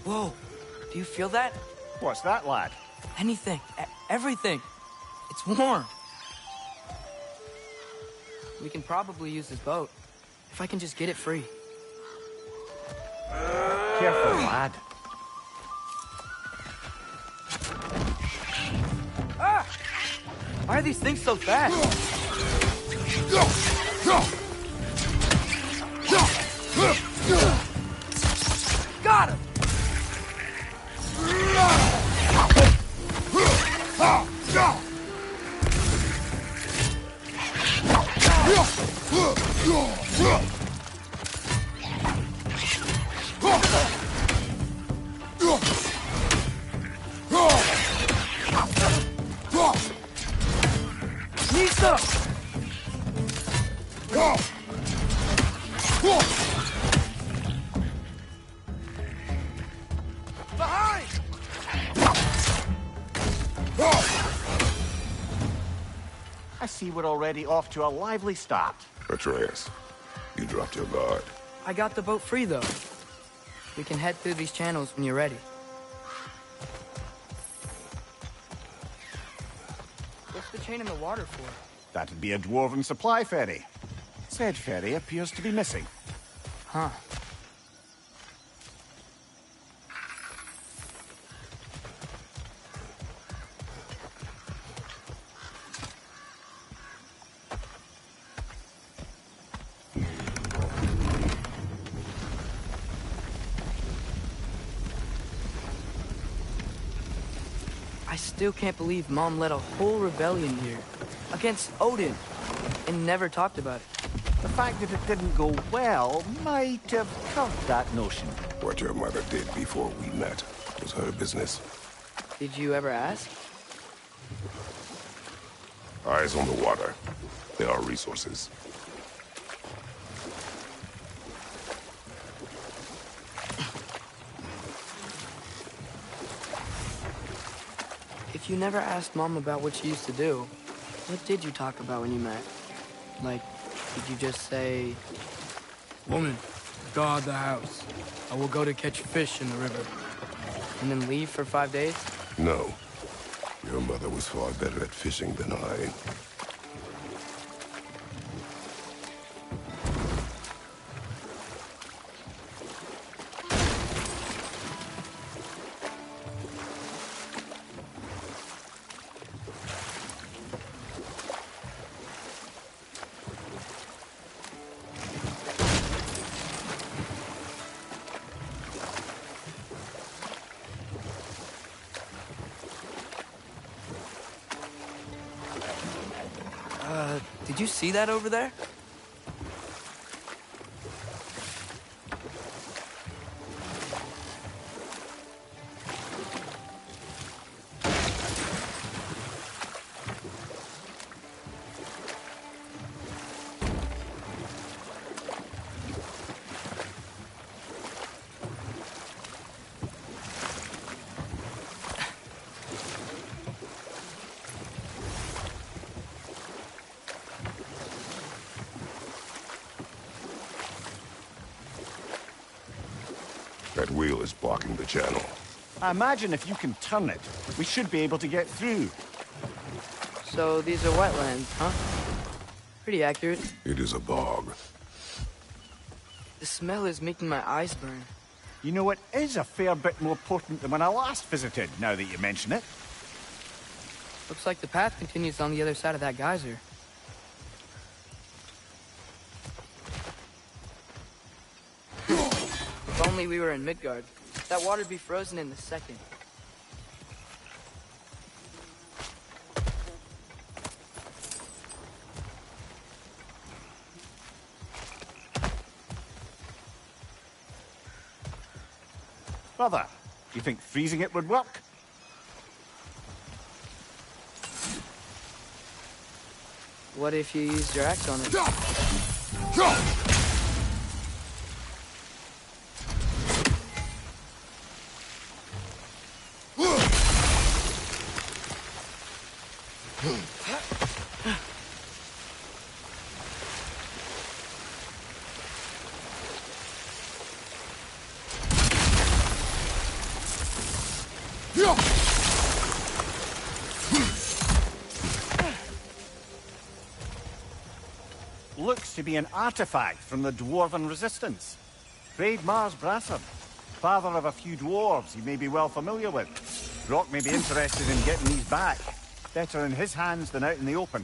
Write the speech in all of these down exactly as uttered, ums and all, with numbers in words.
Whoa, do you feel that? What's that, lad? Anything, e everything. It's warm. We can probably use this boat, if I can just get it free. Careful, lad. Ah! Why are these things so fast? Got him! Nisa! Behind! I see we're already off to a lively start. Atreus, you dropped your guard. I got the boat free, though. We can head through these channels when you're ready. What's the chain in the water for? That'd be a dwarven supply ferry. Said ferry appears to be missing. Huh. I still can't believe Mom led a whole rebellion here against Odin and never talked about it. The fact that it didn't go well might have curbed that notion. What your mother did before we met was her business. Did you ever ask? Eyes on the water. There are resources. If you never asked Mom about what she used to do, what did you talk about when you met? Like, did you just say, "Woman, guard the house. I will go to catch fish in the river," and then leave for five days? No. Your mother was far better at fishing than I. Uh, did you see that over there? That wheel is blocking the channel. I imagine if you can turn it, we should be able to get through. So these are wetlands, huh? Pretty accurate. It is a bog. The smell is making my eyes burn. You know, it is a fair bit more potent than when I last visited, now that you mention it. Looks like the path continues on the other side of that geyser. If only we were in Midgard. That water'd be frozen in a second. Brother, you think freezing it would work? What if you used your axe on it? to be an artifact from the Dwarven Resistance. Craig Mars Brasser, father of a few dwarves you may be well familiar with. Brock may be interested in getting these back. Better in his hands than out in the open.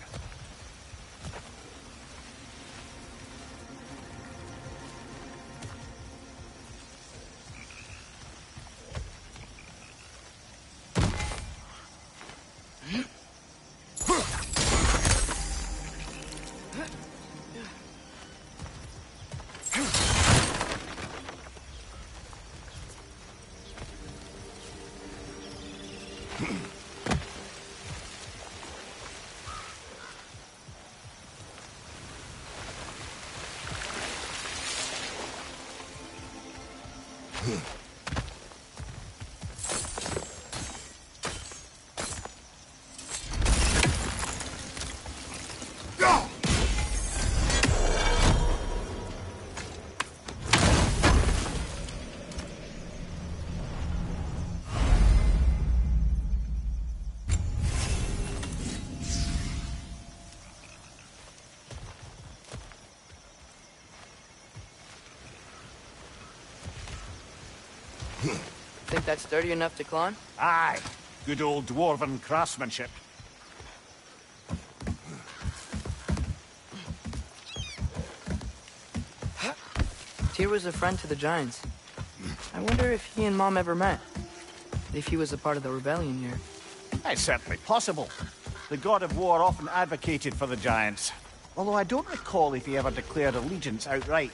Think that's sturdy enough to climb? Aye. Good old Dwarven craftsmanship. Tyr was a friend to the Giants. I wonder if he and Mom ever met. If he was a part of the rebellion here. It's certainly possible. The God of War often advocated for the Giants. Although I don't recall if he ever declared allegiance outright.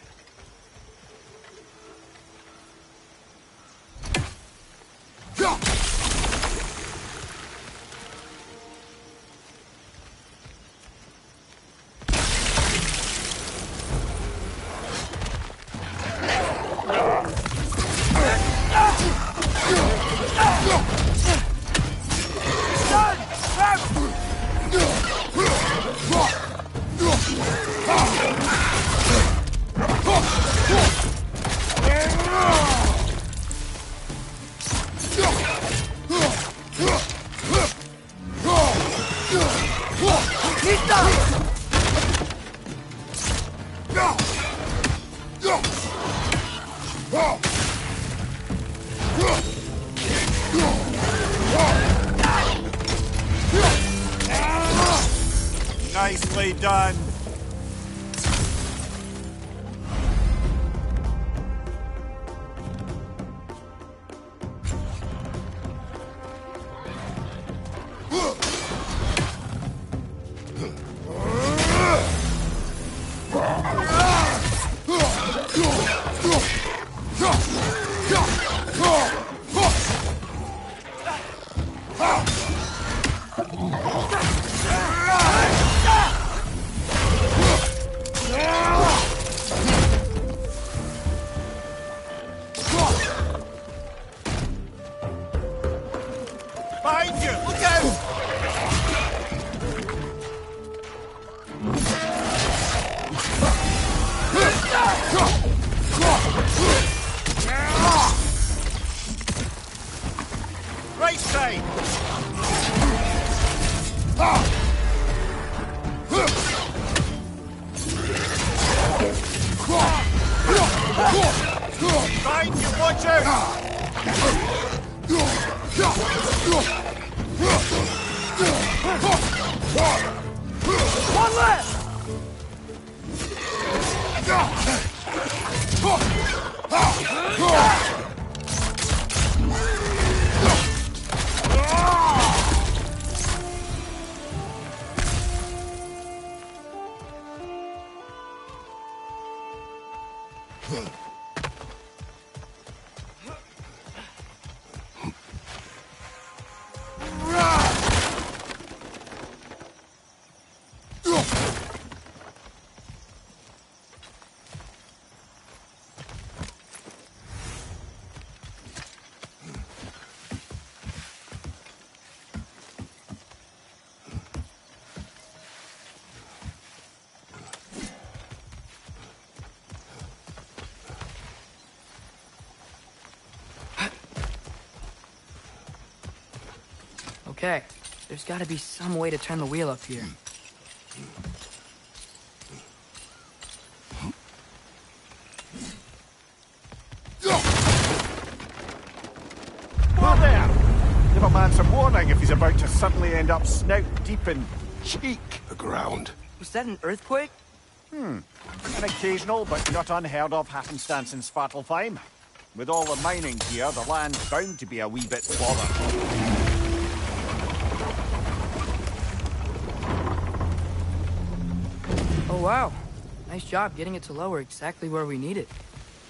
Nicely done. Behind you! Look out! Right side! Behind you, watch out! One left! Okay, there's gotta be some way to turn the wheel up here. wondering if he's about to suddenly end up snout deep in cheek. The ground. Was that an earthquake? Hmm. An occasional but not unheard of happenstance in Svartalfheim. With all the mining here, the land's bound to be a wee bit bothered. Oh, wow. Nice job getting it to lower exactly where we need it.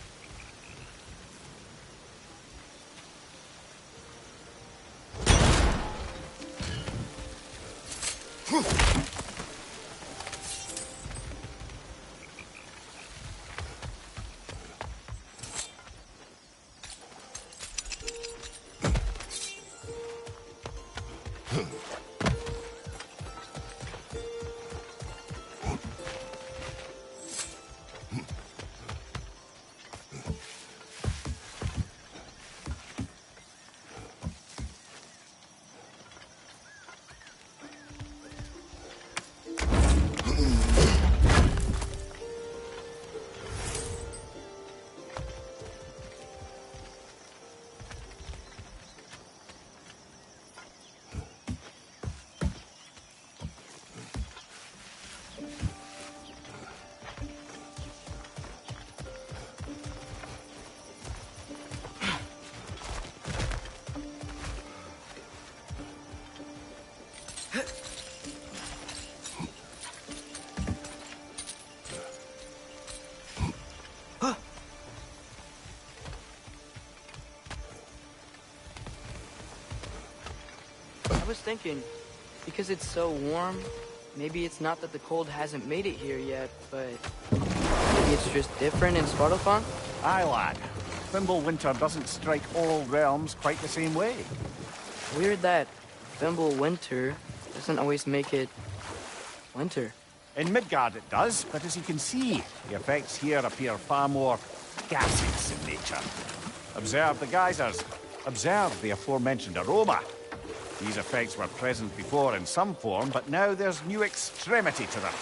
I was thinking, because it's so warm, maybe it's not that the cold hasn't made it here yet, but maybe it's just different in Svartalfheim? Aye, lad. Fimbulwinter doesn't strike all realms quite the same way. Weird that Fimbulwinter doesn't always make it winter. In Midgard it does, but as you can see, the effects here appear far more gaseous in nature. Observe the geysers. Observe the aforementioned aroma. These effects were present before in some form, but now there's new extremity to them.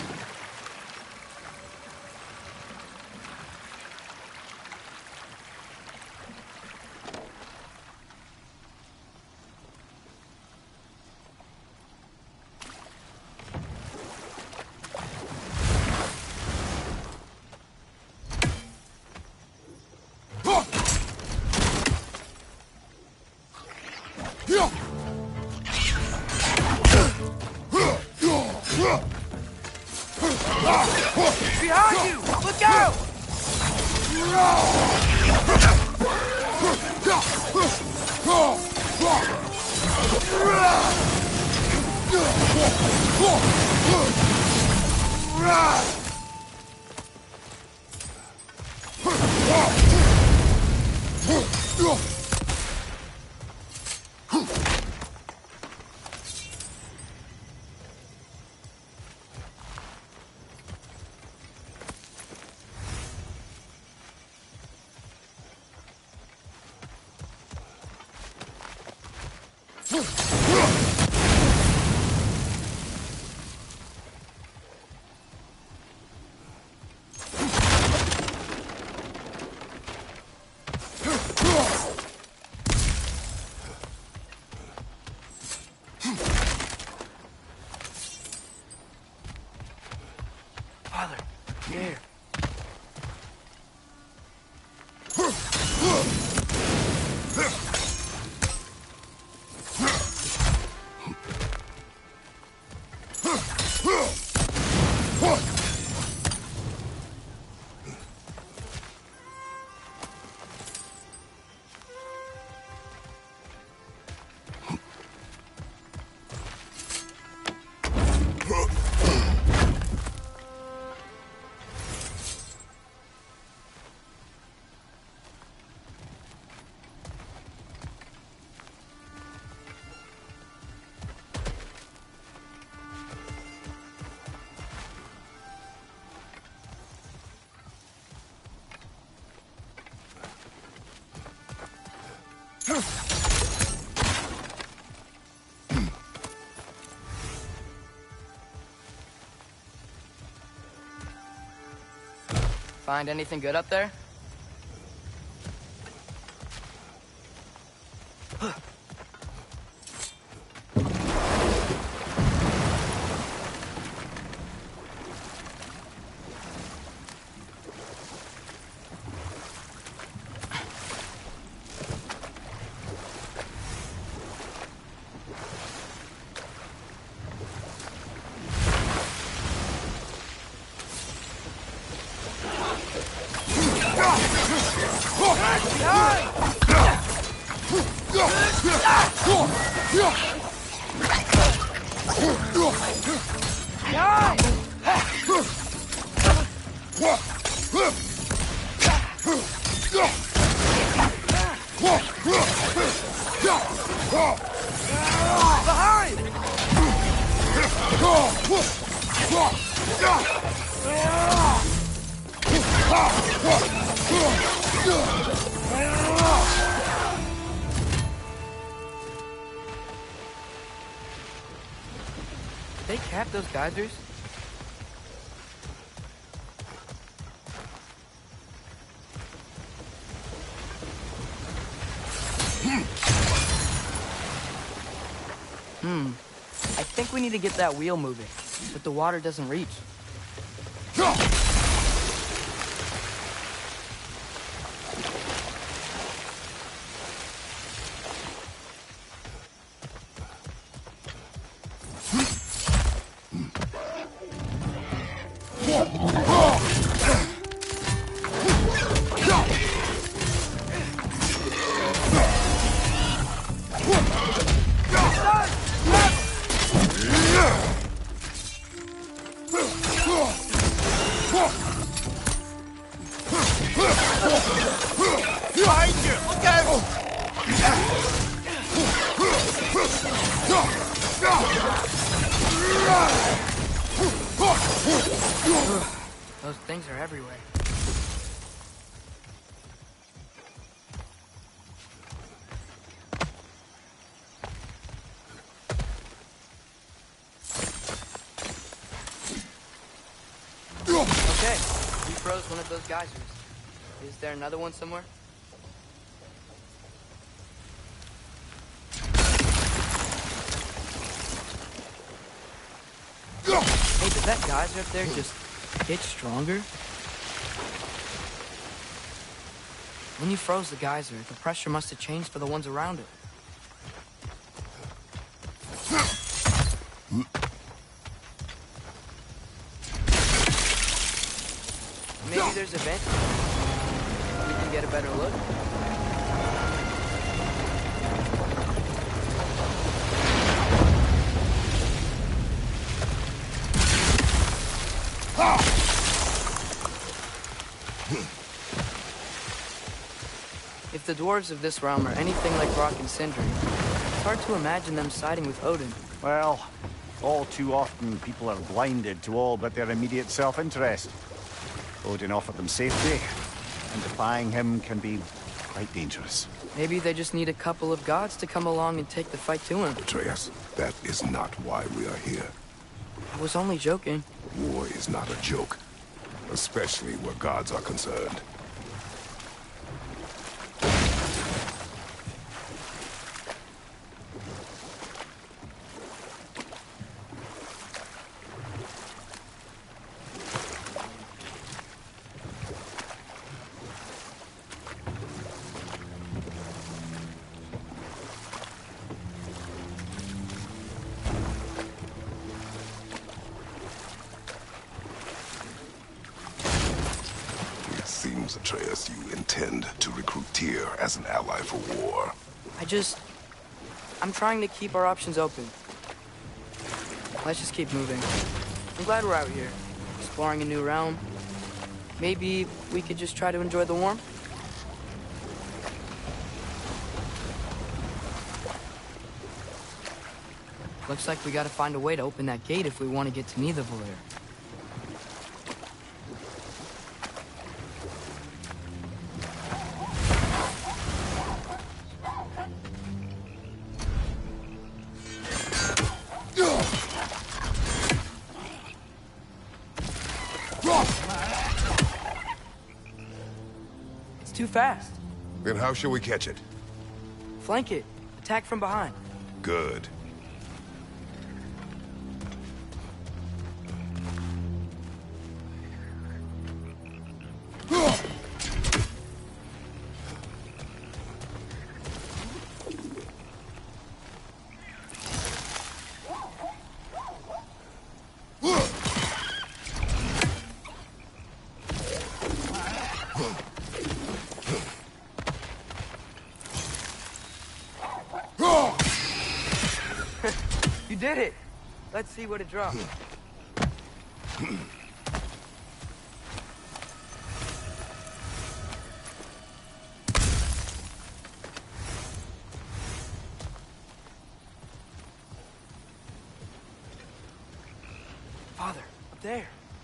Behind you! Look out! Father, here. Find anything good up there? They cap those geysers? Hmm. I think we need to get that wheel moving, but the water doesn't reach. Those things are everywhere. Okay, we froze one of those geysers. Is there another one somewhere? Hey, did that geyser up there just get stronger? When you froze the geyser, the pressure must have changed for the ones around it. Maybe there's a vent. We can get a better look. If the dwarves of this realm are anything like Rock and Sindri, it's hard to imagine them siding with Odin. Well, all too often people are blinded to all but their immediate self-interest. Odin offered them safety, and defying him can be quite dangerous. Maybe they just need a couple of gods to come along and take the fight to him. Atreus, that is not why we are here. I was only joking. War is not a joke, especially where gods are concerned. Seems, Atreus, you intend to recruit Tyr as an ally for war. I just... I'm trying to keep our options open. Let's just keep moving. I'm glad we're out here, exploring a new realm. Maybe we could just try to enjoy the warmth? Looks like we gotta find a way to open that gate if we want to get to Nidavellir. It's too fast. Then how shall we catch it? Flank it. Attack from behind. Good. Let's see what it drops. Father, up there.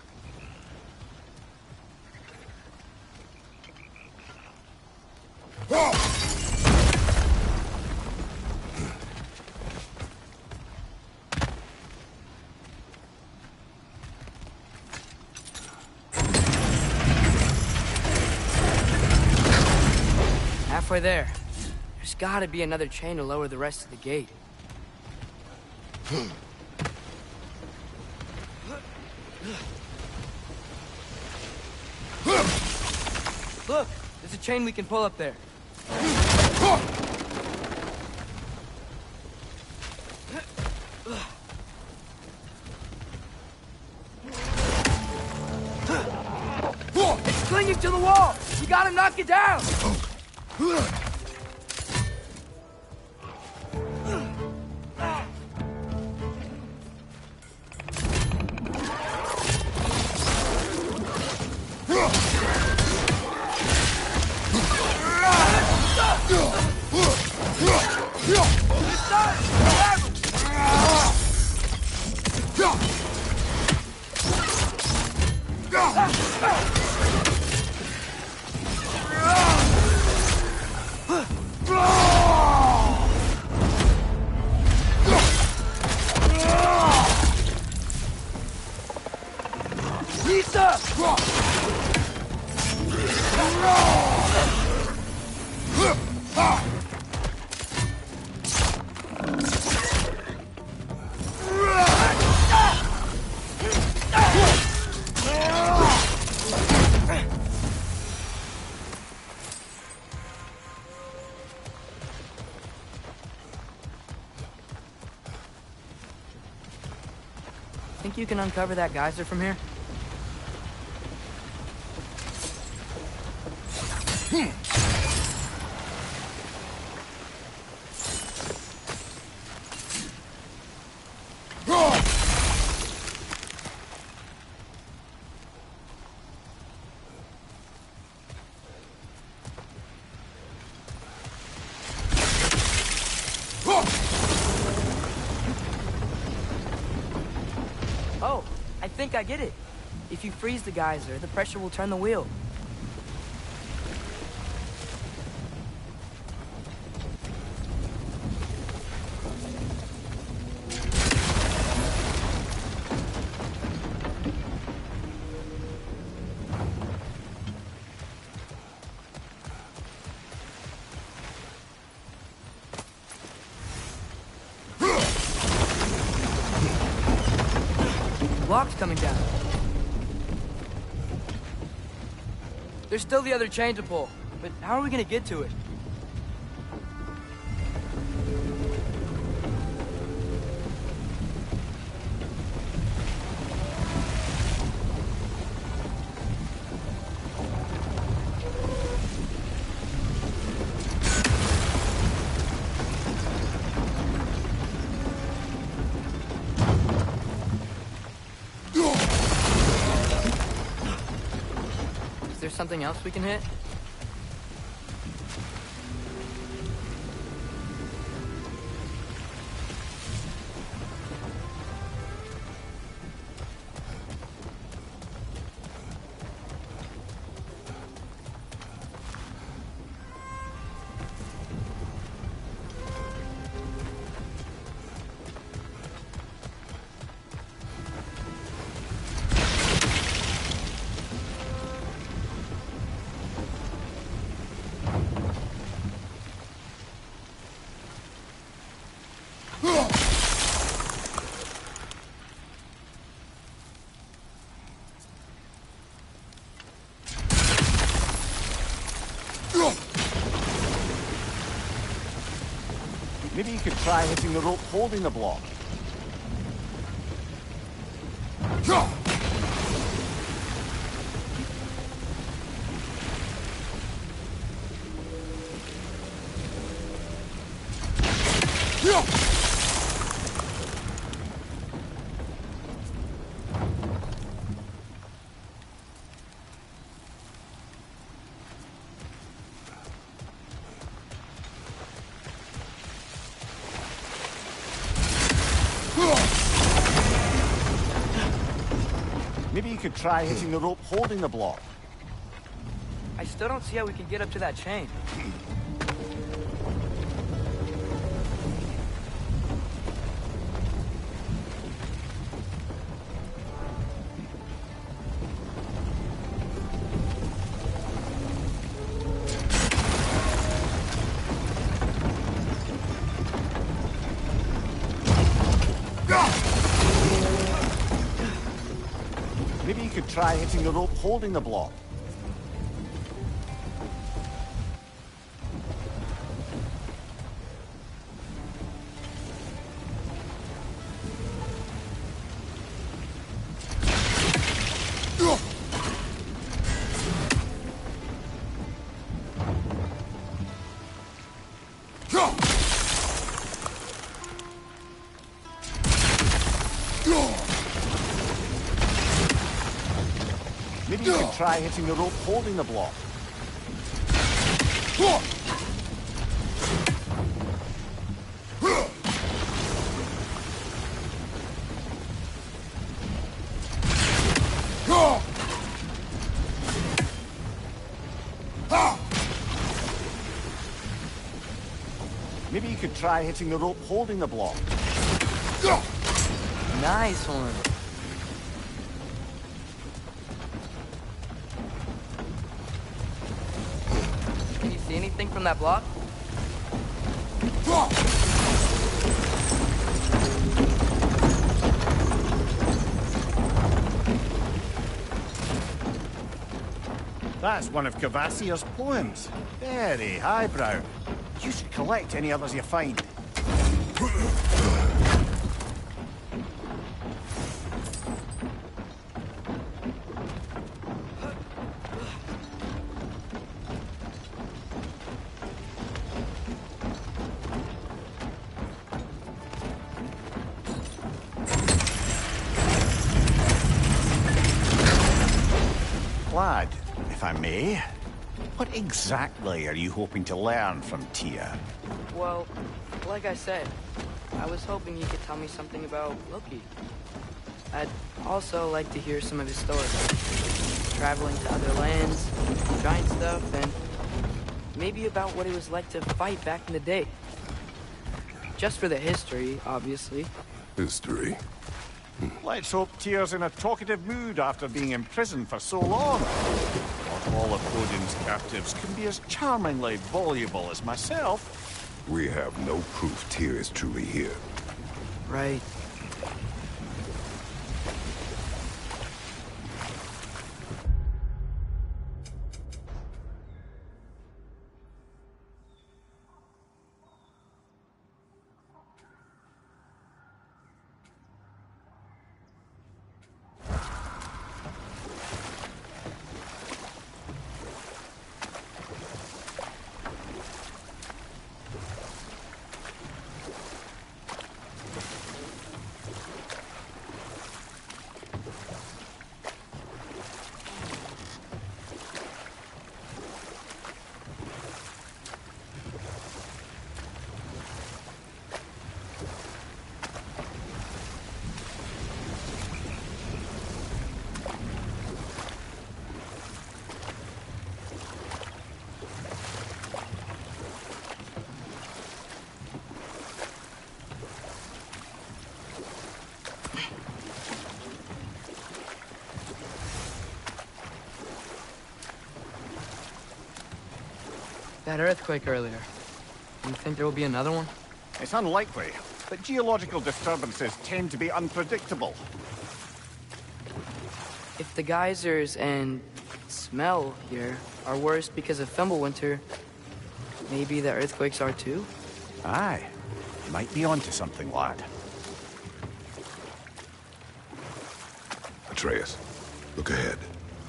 Halfway there. There's gotta be another chain to lower the rest of the gate. Look! There's a chain we can pull up there. It's clinging to the wall! You gotta knock it down! Think you can uncover that geyser from here? Oh, I think I get it. If you freeze the geyser, the pressure will turn the wheel. Block's coming down. There's still the other chain to pull, but how are we gonna get to it? Is there something else we can hit? Maybe you could try hitting the rope holding the block. could try hitting the rope holding the block. I still don't see how we can get up to that chain. Maybe you could try hitting the rope holding the block. Maybe you could try hitting the rope holding the block. Maybe you could try hitting the rope holding the block. Nice one. Can you see anything from that block? That's one of Kvasir's poems. Very highbrow. You should collect any others you find. Lad, if I may, what exactly are you hoping to learn from Tyr? Well, like I said, I was hoping you could tell me something about Loki. I'd also like to hear some of his stories. Traveling to other lands, giant stuff, and maybe about what it was like to fight back in the day. Just for the history, obviously. History. Let's hope Tyr's in a talkative mood after being imprisoned for so long. Not all of Odin's captives can be as charmingly voluble as myself. We have no proof Tyr is truly here. Right. That earthquake earlier. Do you think there will be another one? It's unlikely, but geological disturbances tend to be unpredictable. If the geysers and smell here are worse because of Fimbulwinter, maybe the earthquakes are too? Aye. Might be onto something, lad. Atreus, look ahead.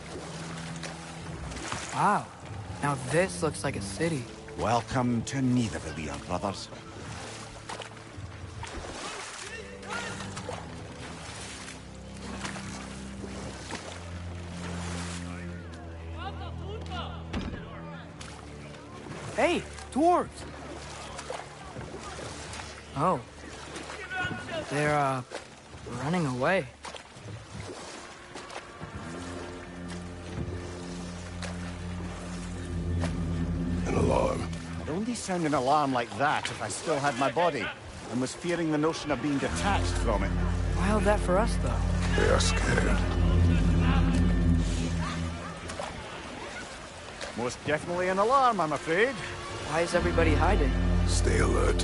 Wow. Now this looks like a city. Welcome to Nidavellir, brothers. Hey, dwarves! Oh. They're, uh, running away. only sound an alarm like that if I still had my body, and was fearing the notion of being detached from it. Why held that for us, though? They are scared. Most definitely an alarm, I'm afraid. Why is everybody hiding? Stay alert.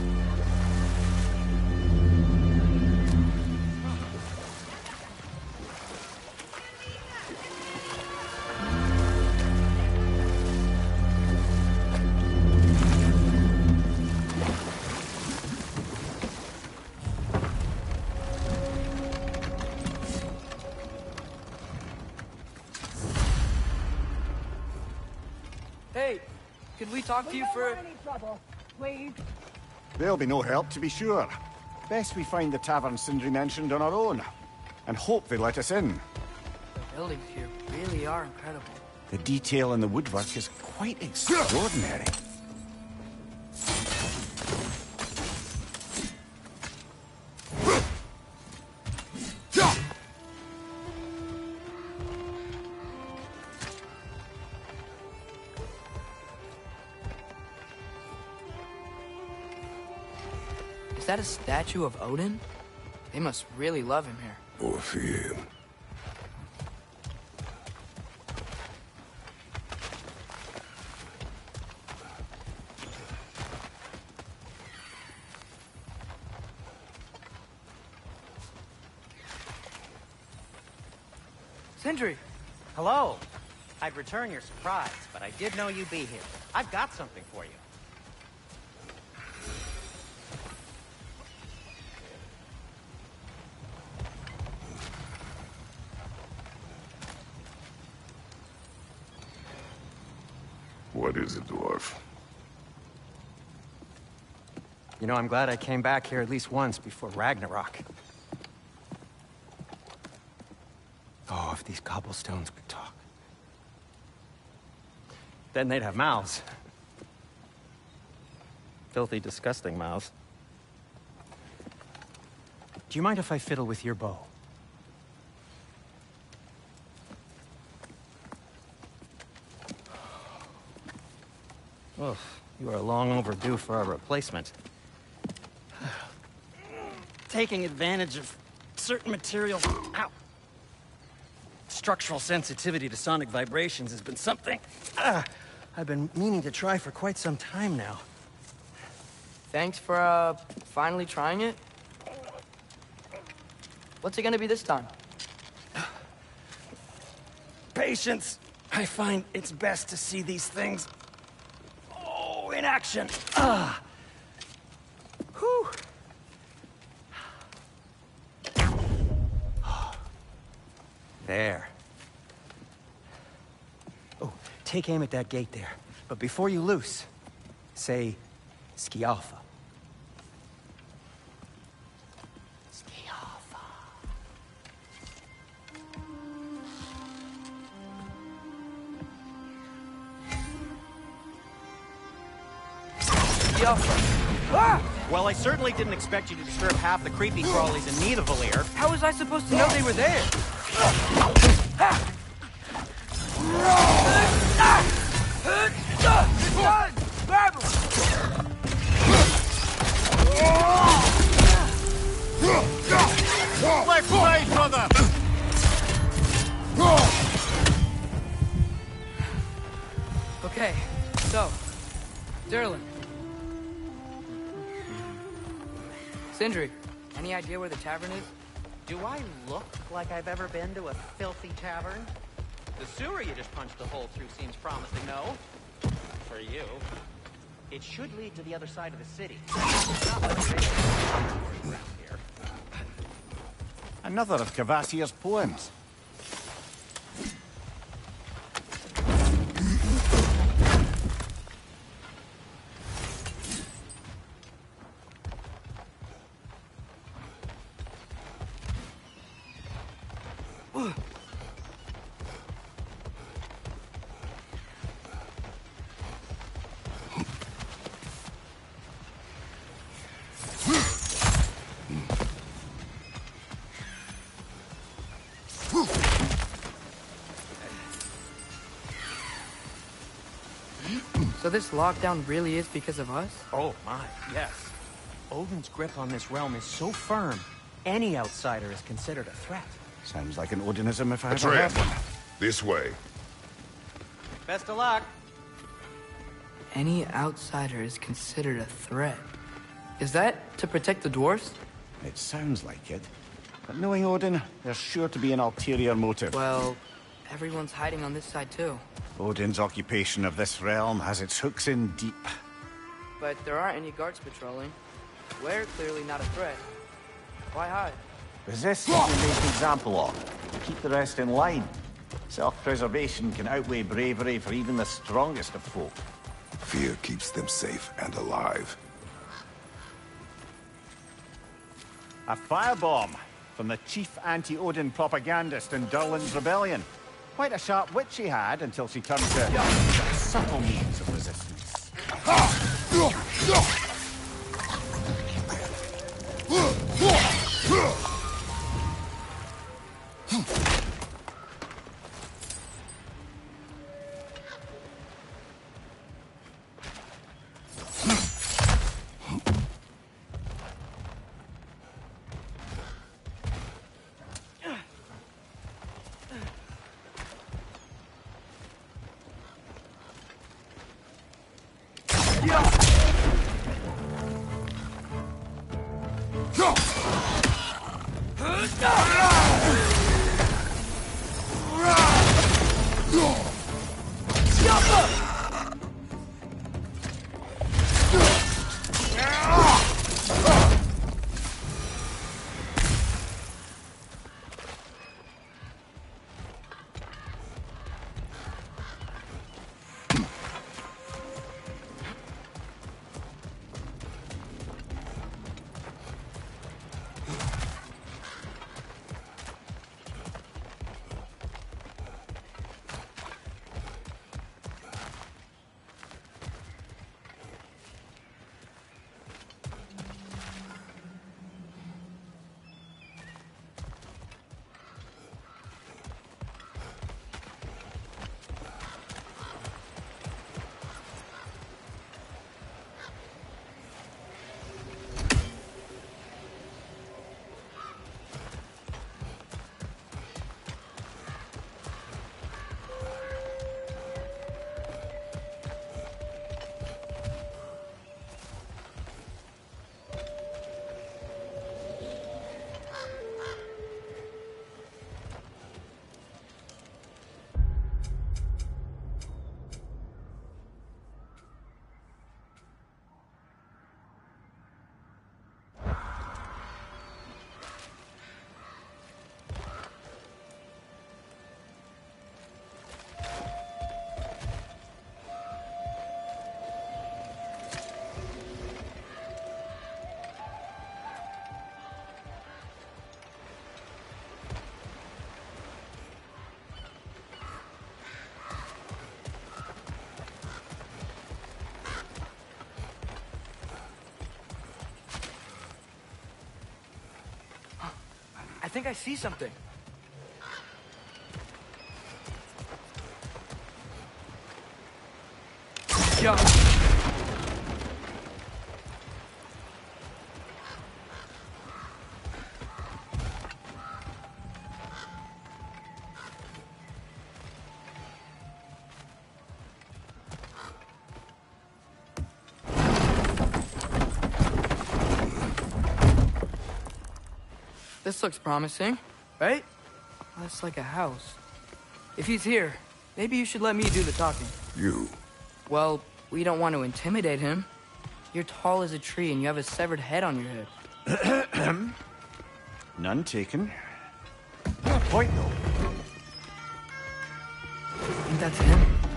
Hey, could we talk to you for... any trouble, please. There'll be no help, to be sure. Best we find the tavern Sindri mentioned on our own, and hope they let us in. The buildings here really are incredible. The detail in the woodwork is quite extraordinary. Is that a statue of Odin? They must really love him here. Or fear him. Sindri! Hello. I'd return your surprise, but I did know you'd be here. I've got something for you. What is it, dwarf? You know, I'm glad I came back here at least once before Ragnarok. Oh, if these cobblestones could talk. Then they'd have mouths. Filthy, disgusting mouths. Do you mind if I fiddle with your bow? Oh, you are long overdue for a replacement. Taking advantage of certain materials. Ow. Structural sensitivity to sonic vibrations has been something uh, I've been meaning to try for quite some time now. Thanks for, uh, finally trying it. What's it gonna be this time? Patience. I find it's best to see these things oh, in action. Ah. Whew. There. Oh, take aim at that gate there. But before you loose, say, Skialfa. Skialfa. Yo! Ah! Well, I certainly didn't expect you to disturb half the creepy crawlies in need of Valir. How was I supposed to know they were there? Left side, brother! Okay, so, Durlin. Sindri, any idea where the tavern is? Do I look like I've ever been to a filthy tavern? The sewer you just punched a hole through seems promising, no? For you. It should lead to the other side of the city. Not much bigger around here. Another of Kvasir's poems. So this lockdown really is because of us? Oh my, yes. Odin's grip on this realm is so firm, any outsider is considered a threat. Sounds like an Odinism if I ever Atreus, heard one. this way. Best of luck. Any outsider is considered a threat. Is that to protect the dwarves? It sounds like it. But knowing Odin, there's sure to be an ulterior motive. Well, everyone's hiding on this side too. Odin's occupation of this realm has its hooks in deep. But there aren't any guards patrolling. We're clearly not a threat. Why hide? Resist what you make an example of. Keep the rest in line. Self-preservation can outweigh bravery for even the strongest of folk. Fear keeps them safe and alive. A firebomb from the chief anti-Odin propagandist in Durlin's rebellion. Quite a sharp wit she had until she turned to subtle means of resistance. I think I see something. Yo. This looks promising, right? That's like a house. If he's here, maybe you should let me do the talking. You. Well, we don't want to intimidate him. You're tall as a tree and you have a severed head on your head. None taken. Point though. Think that's him?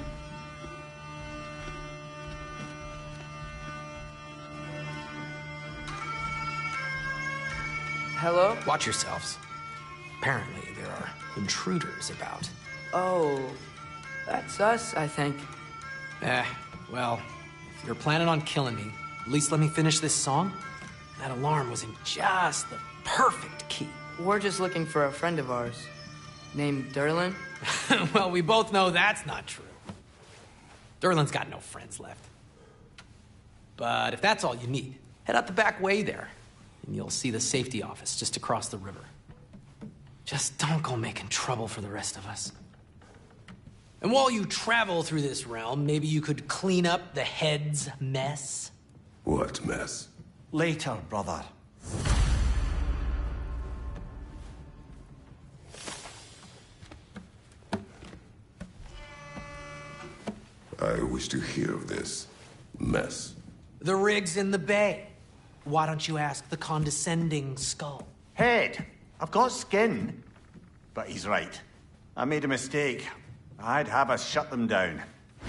Hello? Watch yourselves. Apparently, there are intruders about. Oh, that's us, I think. Eh, well, if you're planning on killing me, at least let me finish this song. That alarm was in just the perfect key. We're just looking for a friend of ours, named Durlin. Well, we both know that's not true. Durlin's got no friends left. But if that's all you need, head out the back way there, and you'll see the safety office just across the river. Just don't go making trouble for the rest of us. And while you travel through this realm, maybe you could clean up the head's mess? What mess? Later, brother. I wish to hear of this mess. The rig's in the bay. Why don't you ask the condescending skull? Head, I've got skin. But he's right. I made a mistake. I'd have us shut them down.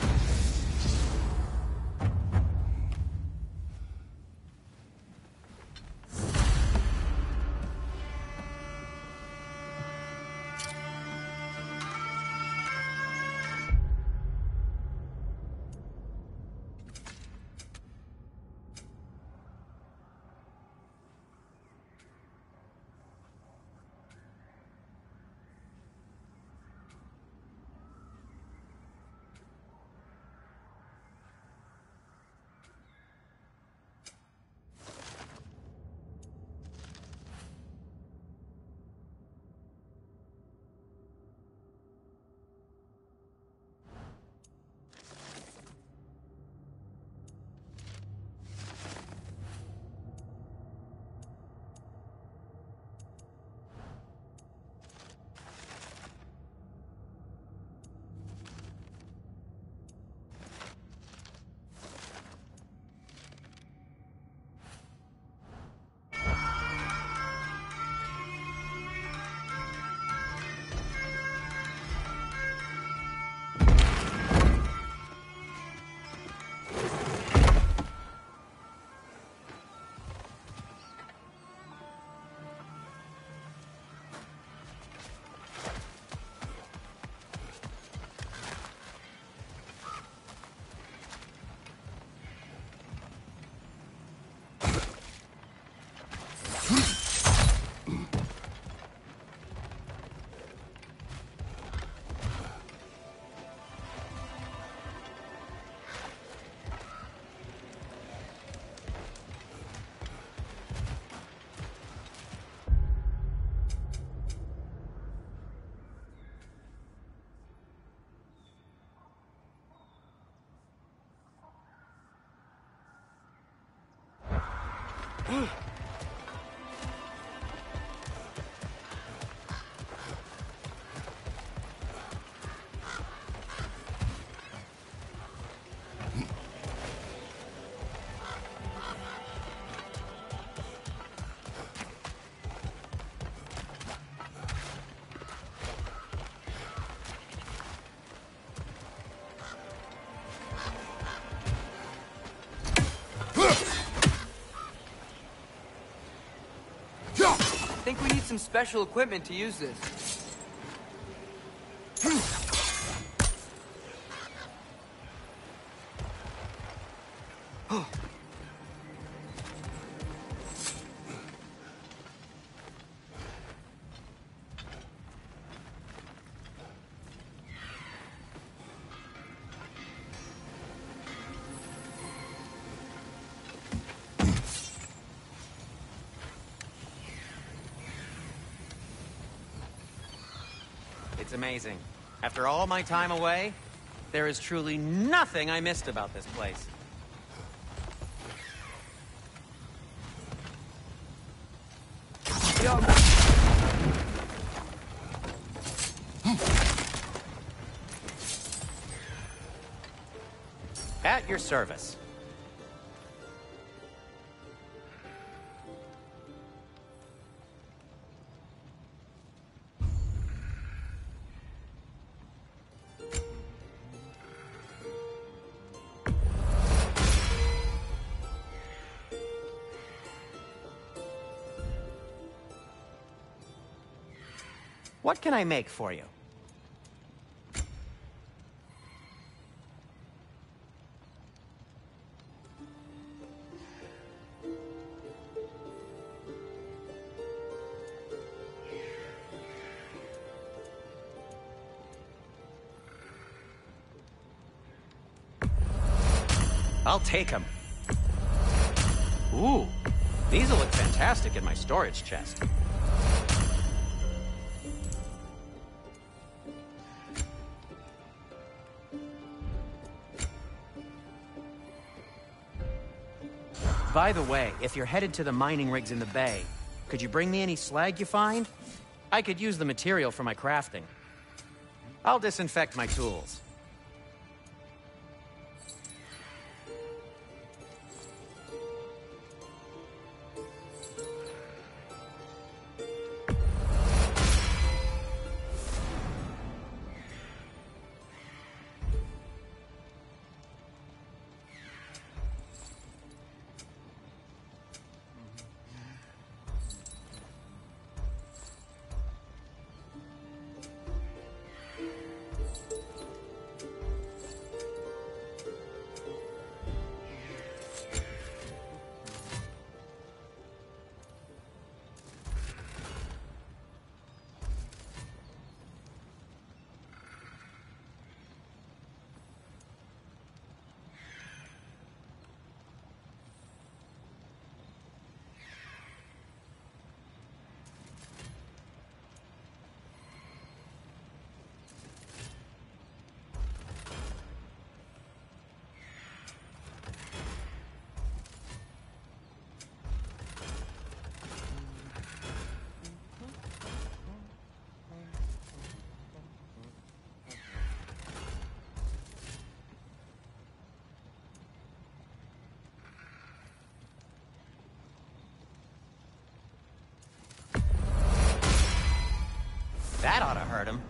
I think we need some special equipment to use this. It's amazing. After all my time away, there is truly nothing I missed about this place. Yo. At your service. What can I make for you? I'll take them. Ooh, these will look fantastic in my storage chest. By the way, if you're headed to the mining rigs in the bay, could you bring me any slag you find? I could use the material for my crafting. I'll disinfect my tools. That ought to hurt him.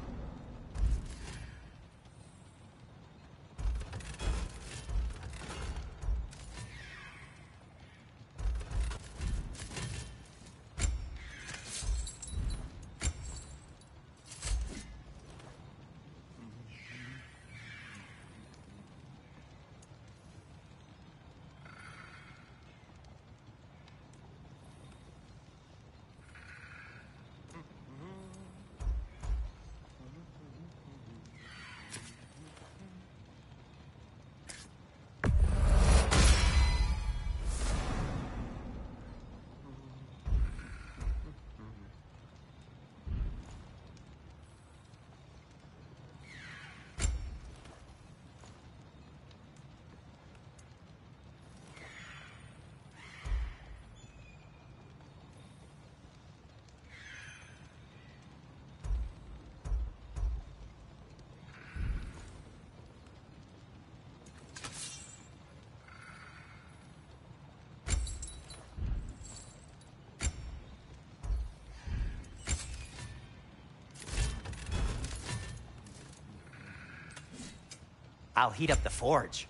I'll heat up the forge.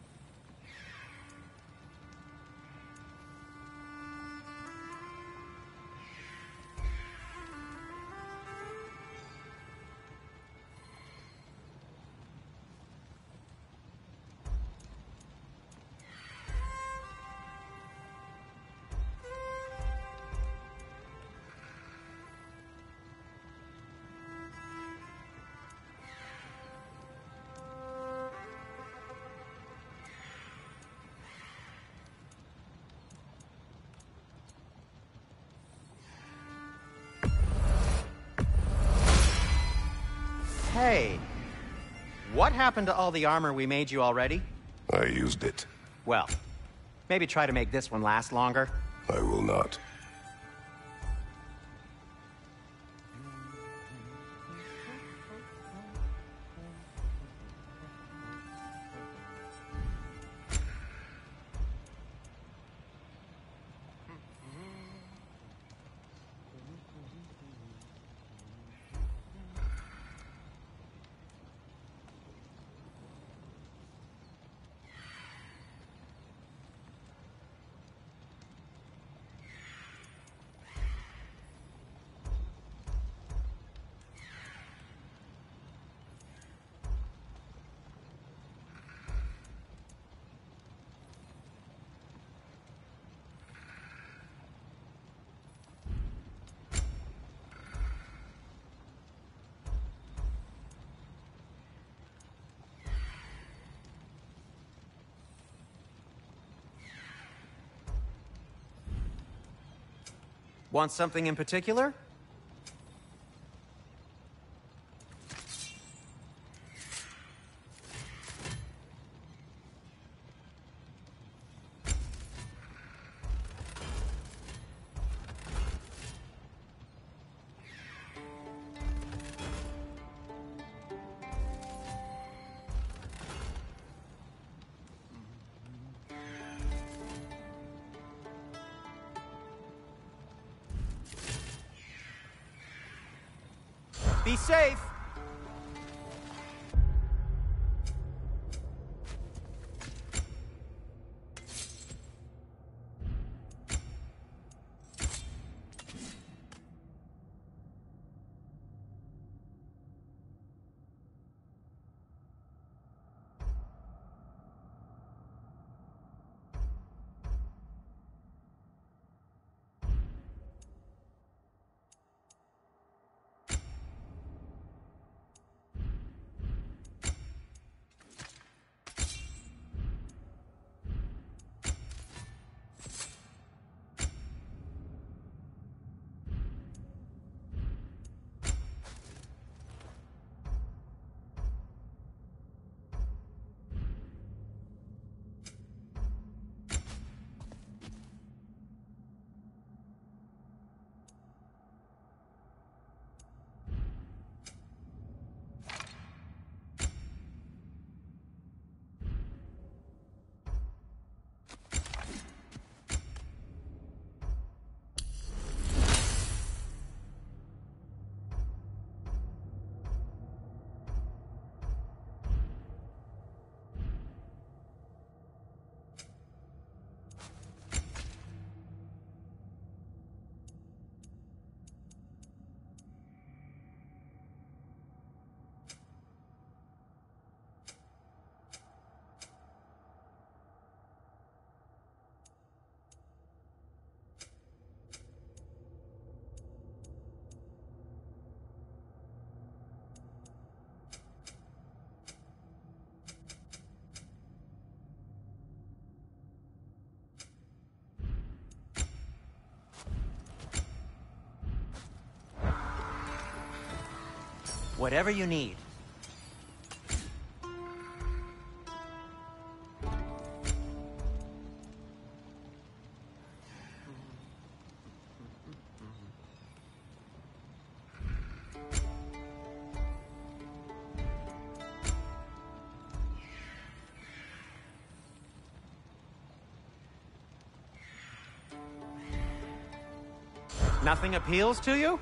Hey, what happened to all the armor we made you already? I used it. Well, maybe try to make this one last longer. I will not. Want something in particular? Be safe! Whatever you need. Nothing appeals to you?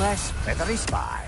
less feathery spy.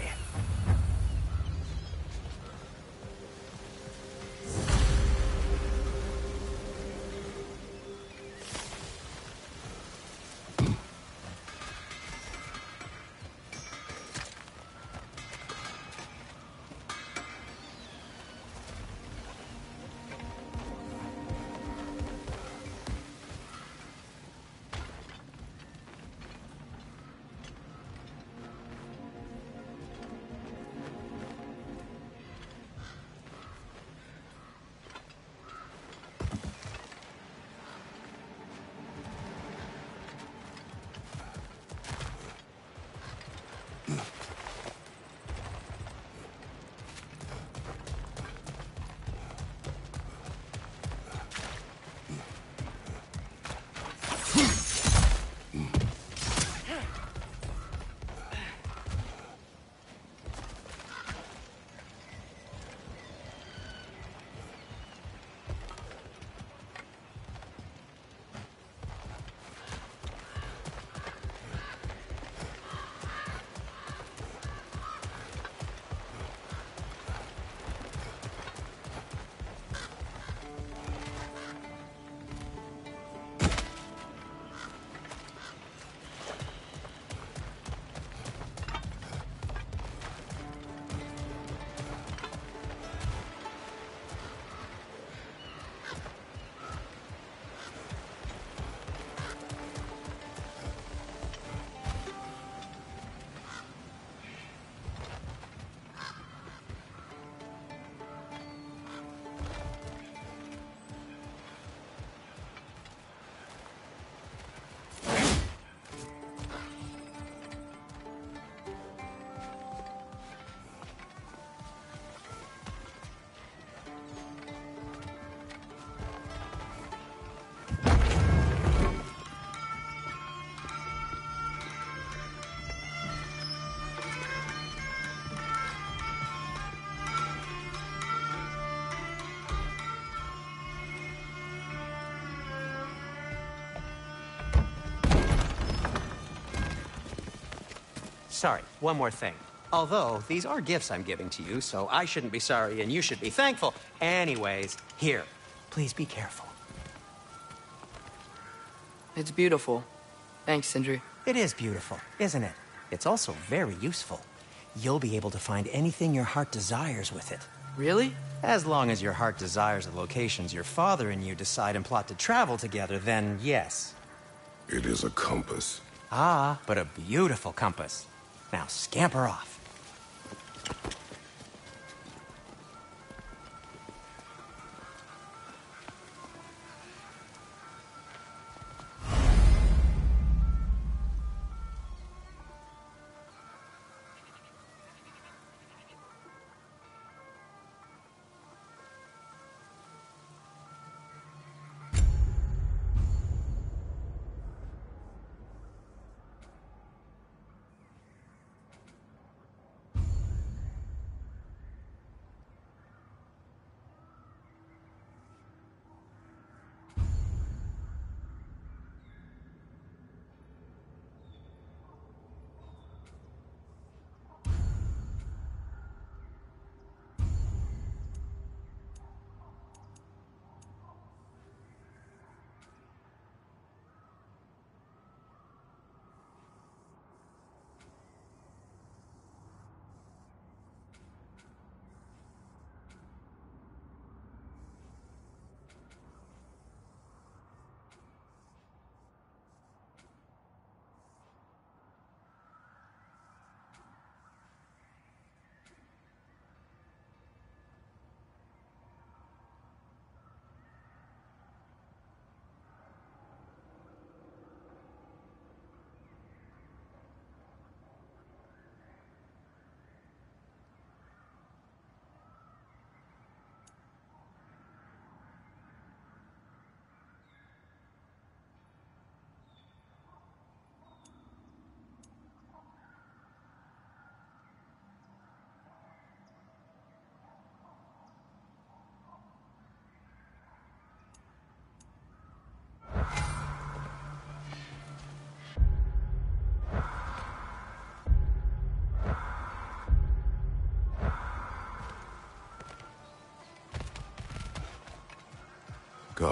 Sorry, one more thing. Although, these are gifts I'm giving to you, so I shouldn't be sorry and you should be thankful. Anyways, here, please be careful. It's beautiful. Thanks, Sindri. It is beautiful, isn't it? It's also very useful. You'll be able to find anything your heart desires with it. Really? As long as your heart desires the locations your father and you decide and plot to travel together, then yes. It is a compass. Ah, but a beautiful compass. Now scamper off.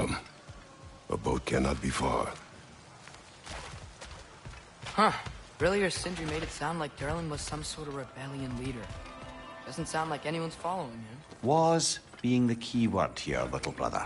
Come. A boat cannot be far. Huh. Earlier, Sindri made it sound like Durlin was some sort of rebellion leader. Doesn't sound like anyone's following him. Was being the key word here, little brother.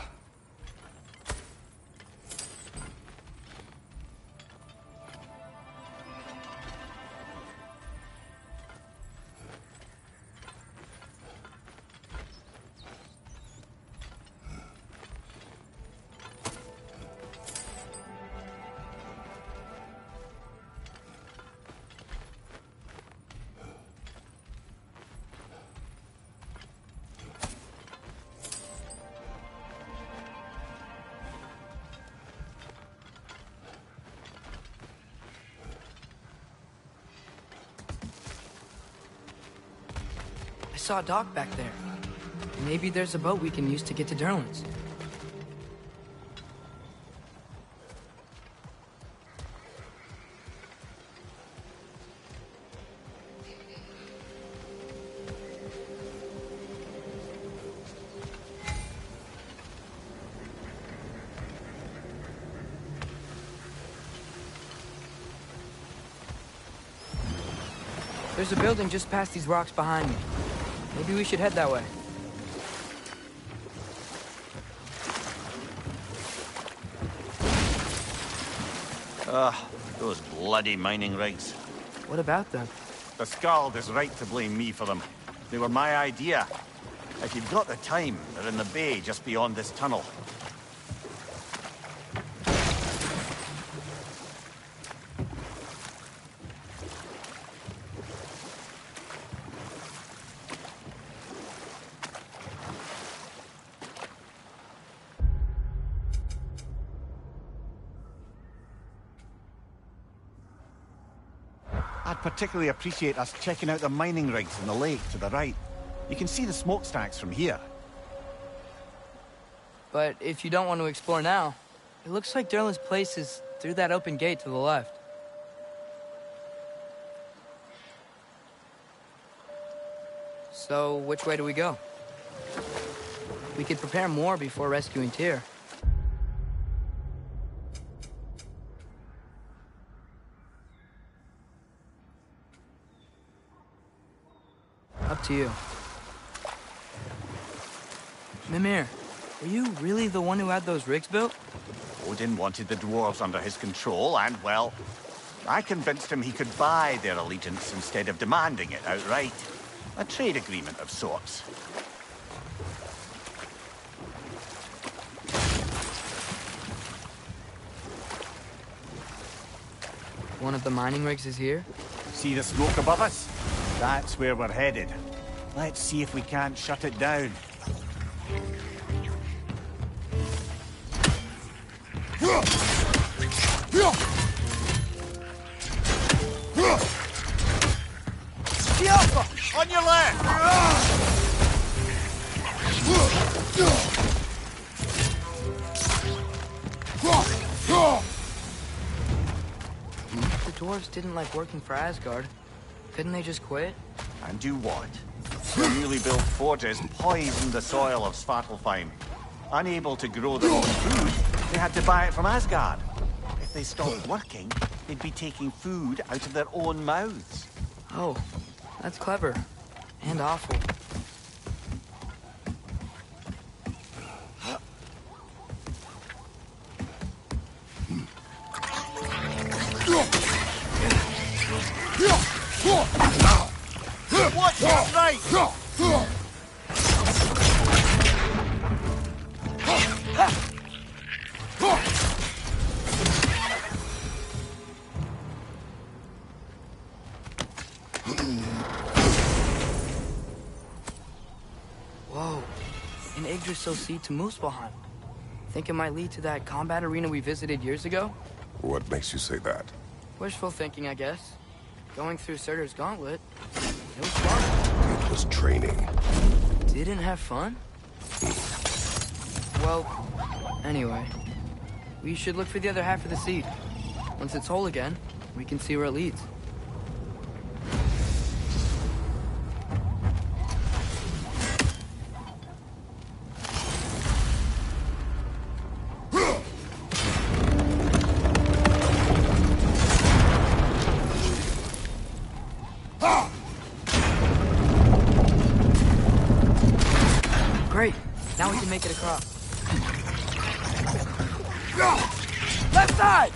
I saw a dock back there. Maybe there's a boat we can use to get to Durlin's. There's a building just past these rocks behind me. Maybe we should head that way. Ugh, those bloody mining rigs. What about them? The Skald is right to blame me for them. They were my idea. If you've got the time, they're in the bay just beyond this tunnel. I'd particularly appreciate us checking out the mining rigs in the lake to the right. You can see the smokestacks from here. But if you don't want to explore now, it looks like Durlin's place is through that open gate to the left. So, which way do we go? We could prepare more before rescuing Tyr. Up to you. Mimir, were you really the one who had those rigs built? Odin wanted the dwarves under his control, and, well, I convinced him he could buy their allegiance instead of demanding it outright. A trade agreement of sorts. One of the mining rigs is here? See the smoke above us? That's where we're headed. Let's see if we can't shut it down. On your left! The dwarves didn't like working for Asgard. Couldn't they just quit? And do what? Their newly built forges poisoned the soil of Svartalfheim. Unable to grow their own food, they had to buy it from Asgard. If they stopped working, they'd be taking food out of their own mouths. Oh, that's clever. And awful. Watch your right! Whoa. An Yggdrasil seed to Muspelheim. Think it might lead to that combat arena we visited years ago? What makes you say that? Wishful thinking, I guess. Going through Surtur's gauntlet, it was fun. It was training. Didn't have fun? Well, anyway. We should look for the other half of the seed. Once it's whole again, we can see where it leads. make it across. Left side!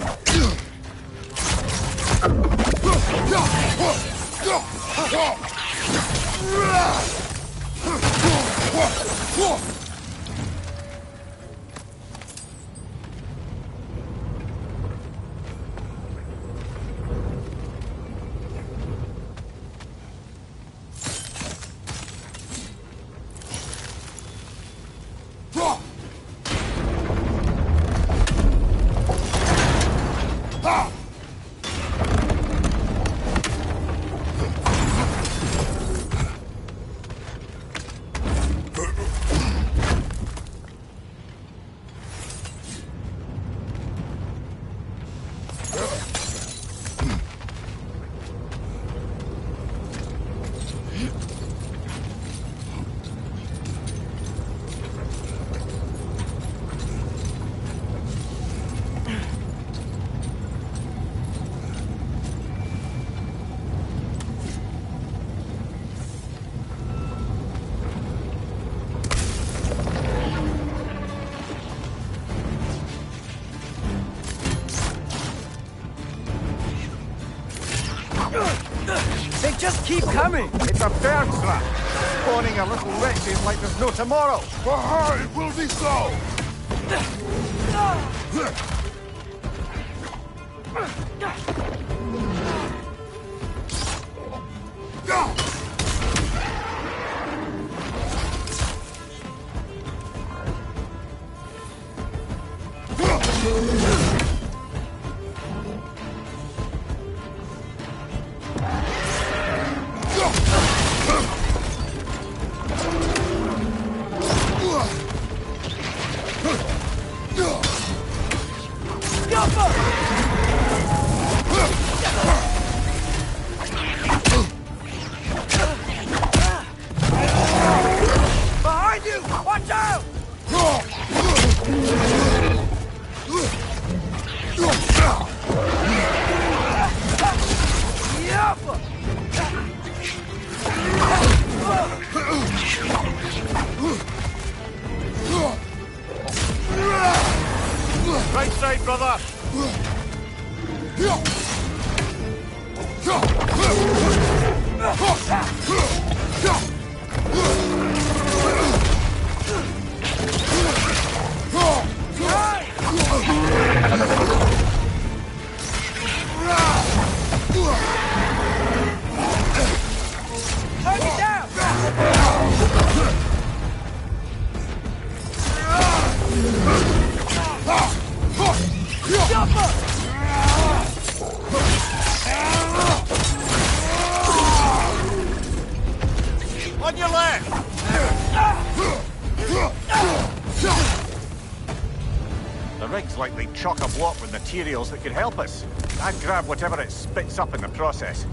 They just keep coming! It's a bird trap! Spawning a little wretches like there's no tomorrow! For her, it will be so! Behind you! Watch out! Right side, brother! Target down! On your left! The rig's likely chock-a-block with materials that could help us. I'd grab whatever it spits up in the process.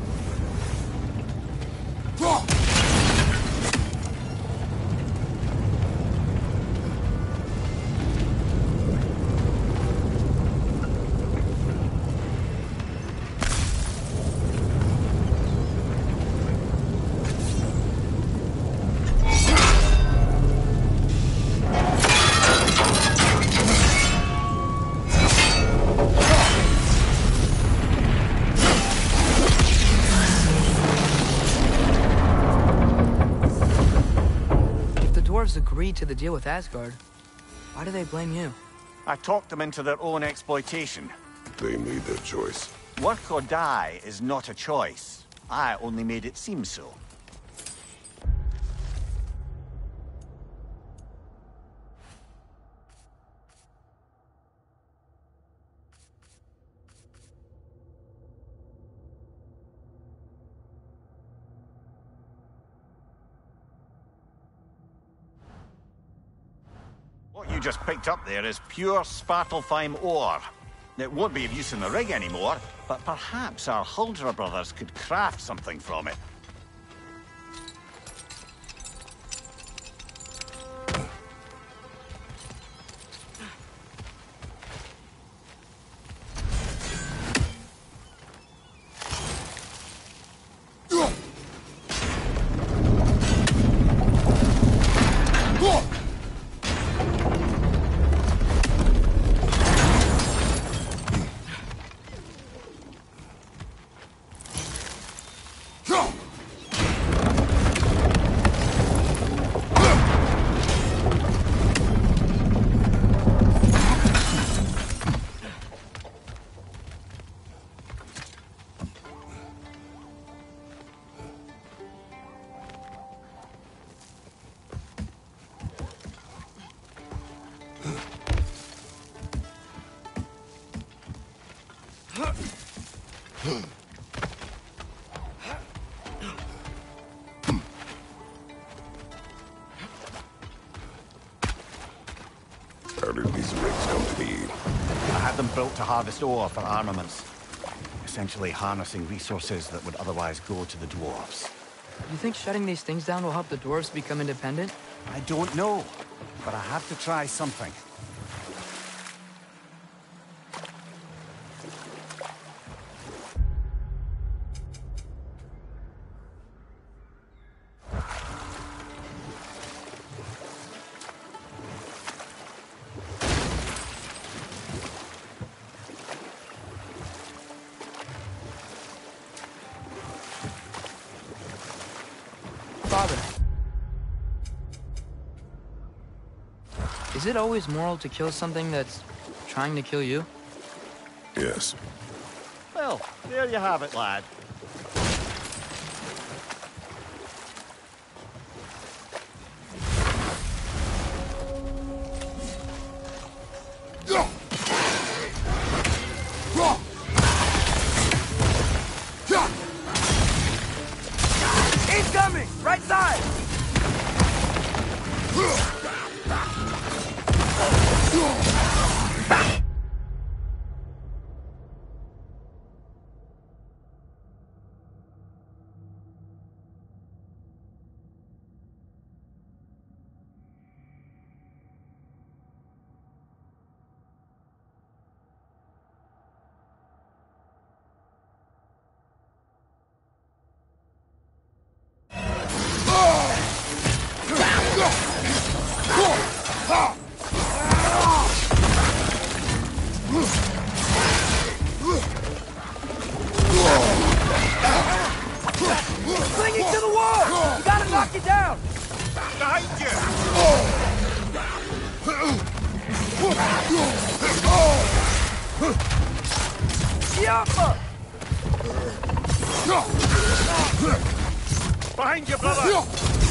Agreed to the deal with Asgard. Why do they blame you? I talked them into their own exploitation. They made their choice. Work or die is not a choice. I only made it seem so. What you just picked up there is pure Svartalfheim ore. It won't be of use in the rig anymore, but perhaps our Huldra brothers could craft something from it. How did these rigs come to be? I had them built to harvest ore for armaments. Essentially harnessing resources that would otherwise go to the dwarves. You think shutting these things down will help the dwarves become independent? I don't know, but I have to try something. Father. Is it always moral to kill something that's trying to kill you? Yes. Well, there you have it, lad. Incoming! Right side! Clinging to the wall! You gotta knock it down! Behind you! Yappa! Behind you, brother!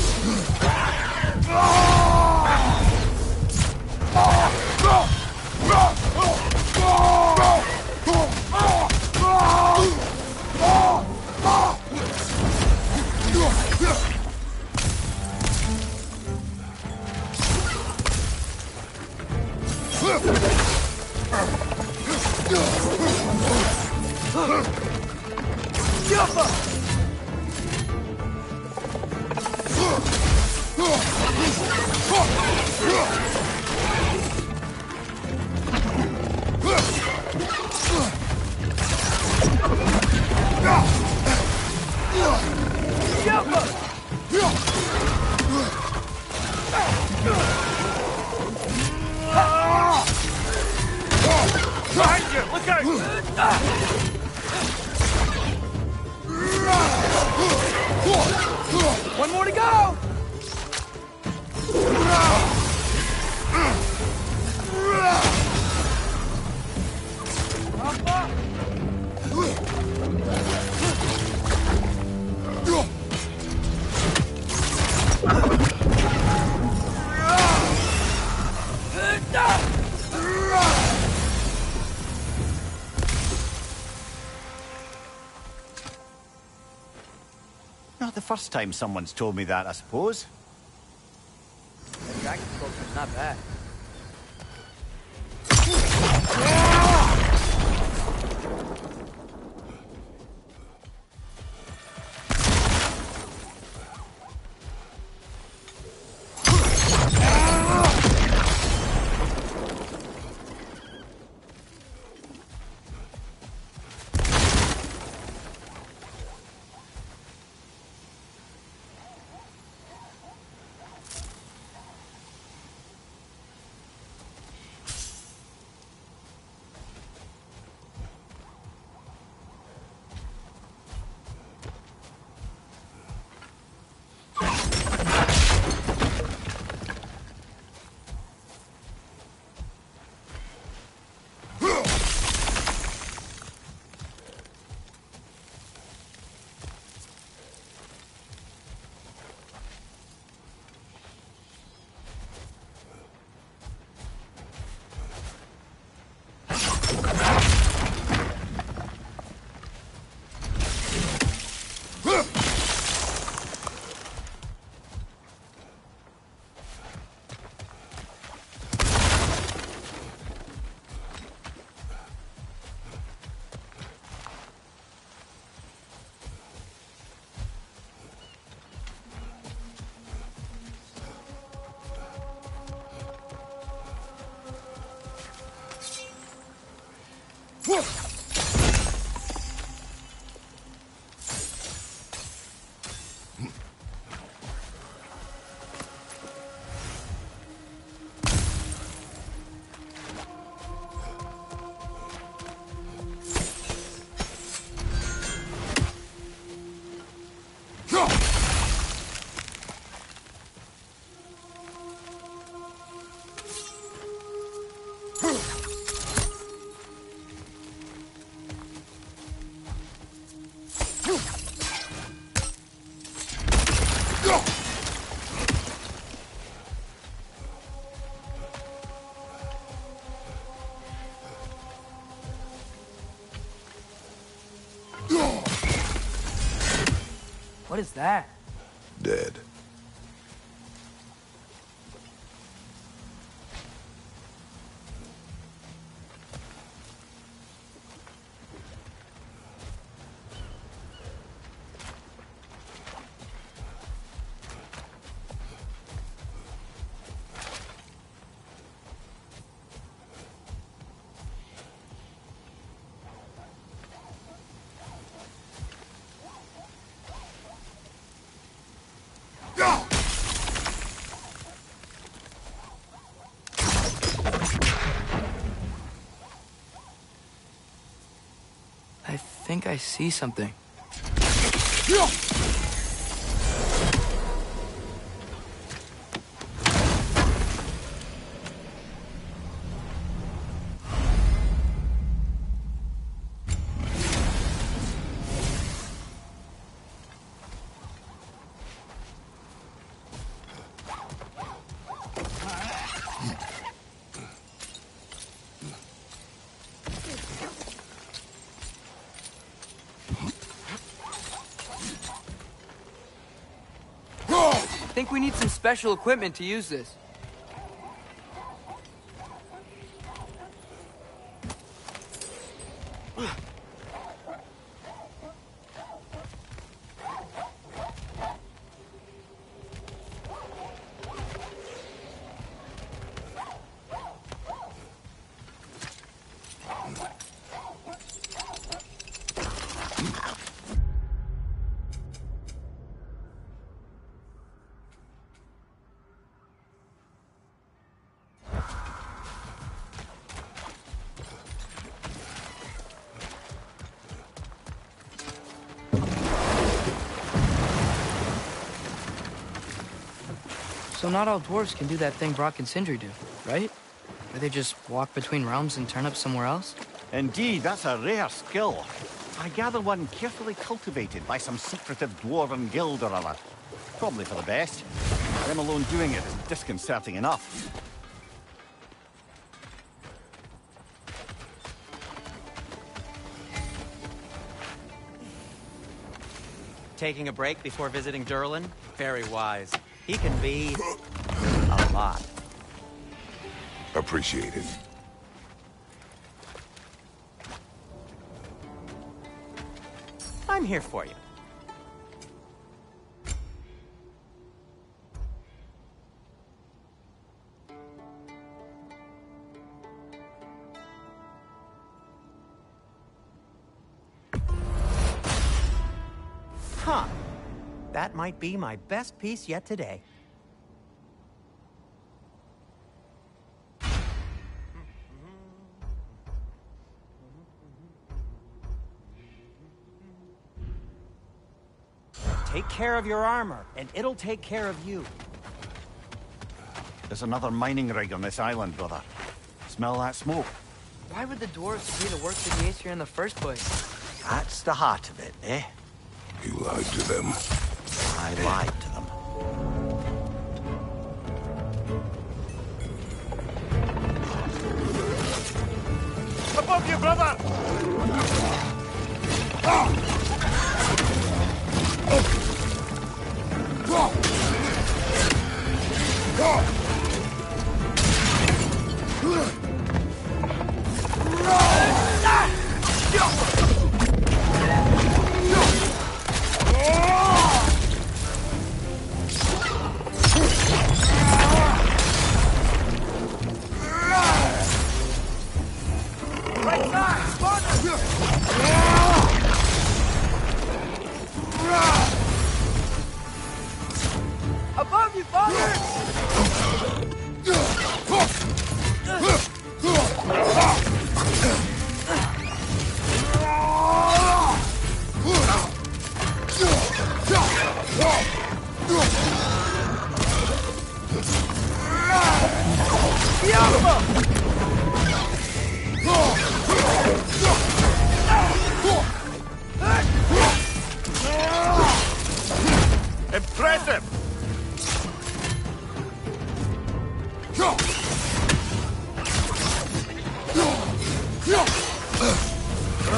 Behind you! Look out! One more to go! Not the first time someone's told me that, I suppose. The dragon sculpture's not bad. What is that? Dead. I think I see something. I think we need some special equipment to use this. So not all dwarves can do that thing Brock and Sindri do, right? Where they just walk between realms and turn up somewhere else? Indeed, that's a rare skill. I gather one carefully cultivated by some secretive dwarven guild or other. Probably for the best. Them alone doing it is disconcerting enough. Taking a break before visiting Durlin? Very wise. He can be... a lot. Appreciate it. I'm here for you. Huh. That might be my best piece yet today. Take care of your armor, and it'll take care of you. There's another mining rig on this island, brother. Smell that smoke? Why would the dwarves agree to work for the Aesir in the first place? That's the heart of it, eh? You lied to them. I lied to them. Above you, brother!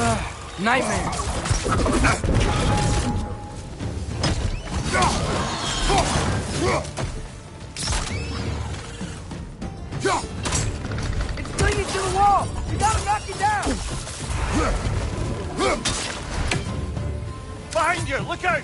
Nightmare. It's clinging to the wall. You gotta knock it down. Behind you! Look out!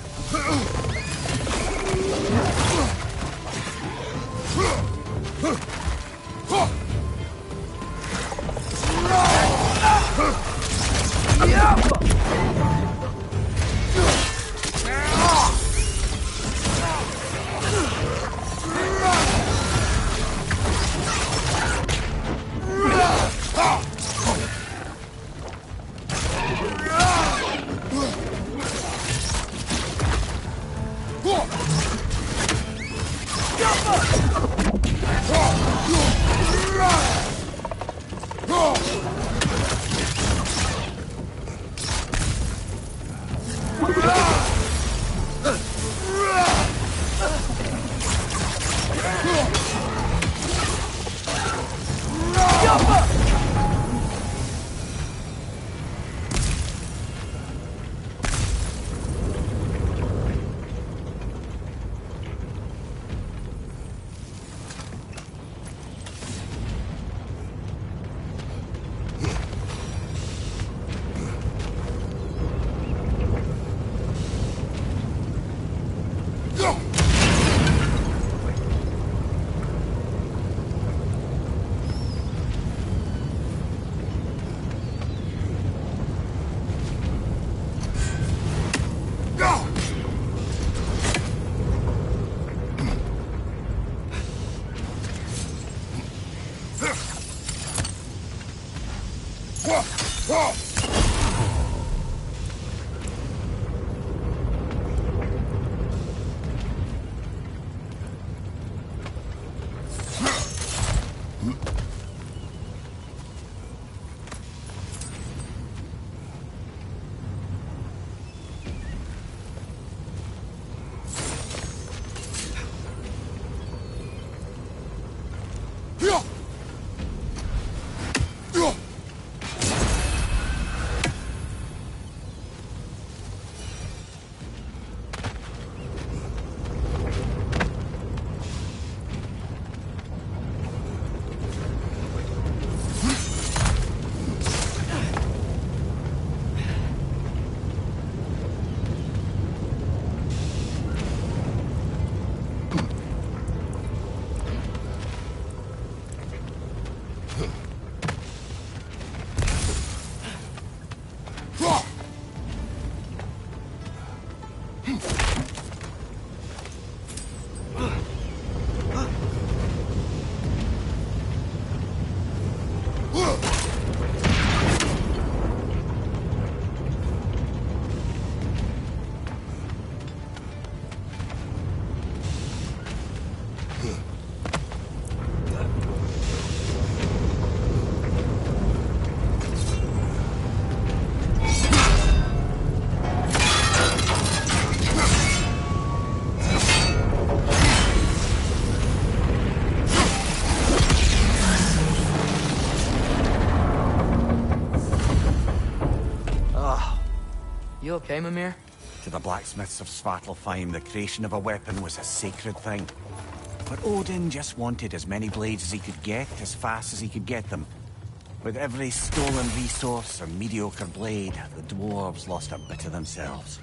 You okay, Mimir? To the blacksmiths of Svartalfheim, the creation of a weapon was a sacred thing. But Odin just wanted as many blades as he could get, as fast as he could get them. With every stolen resource or mediocre blade, the dwarves lost a bit of themselves.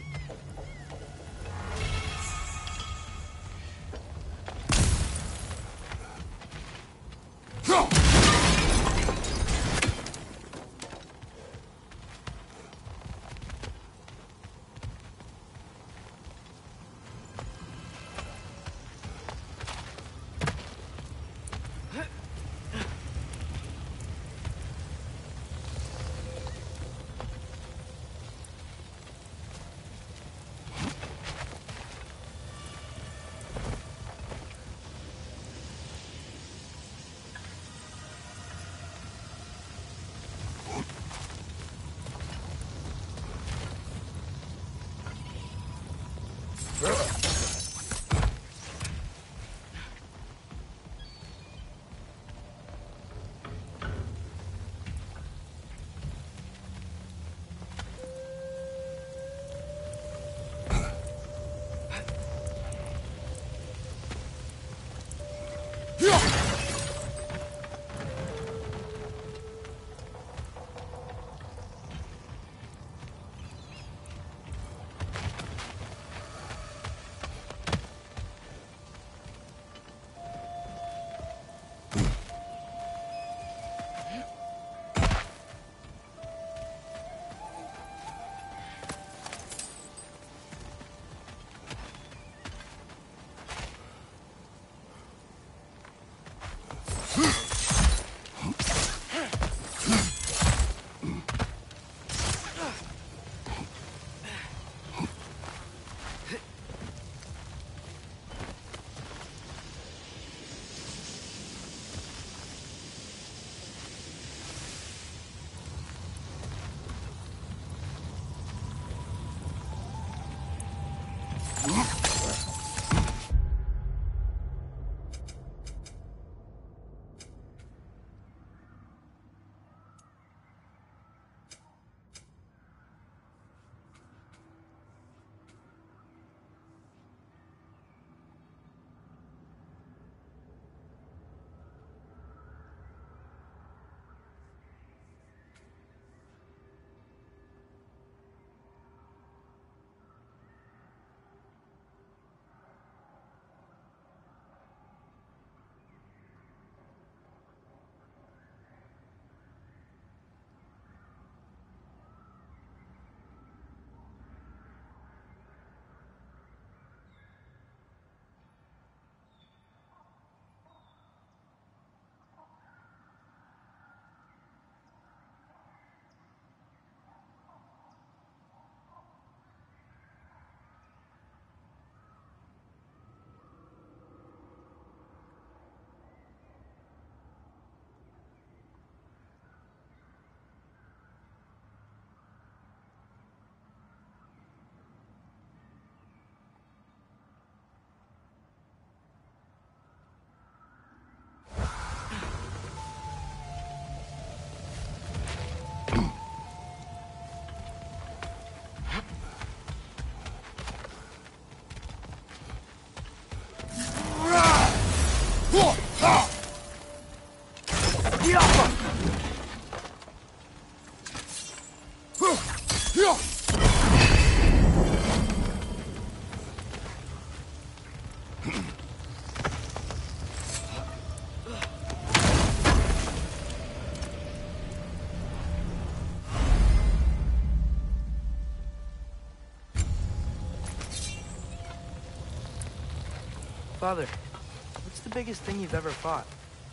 Father, what's the biggest thing you've ever fought?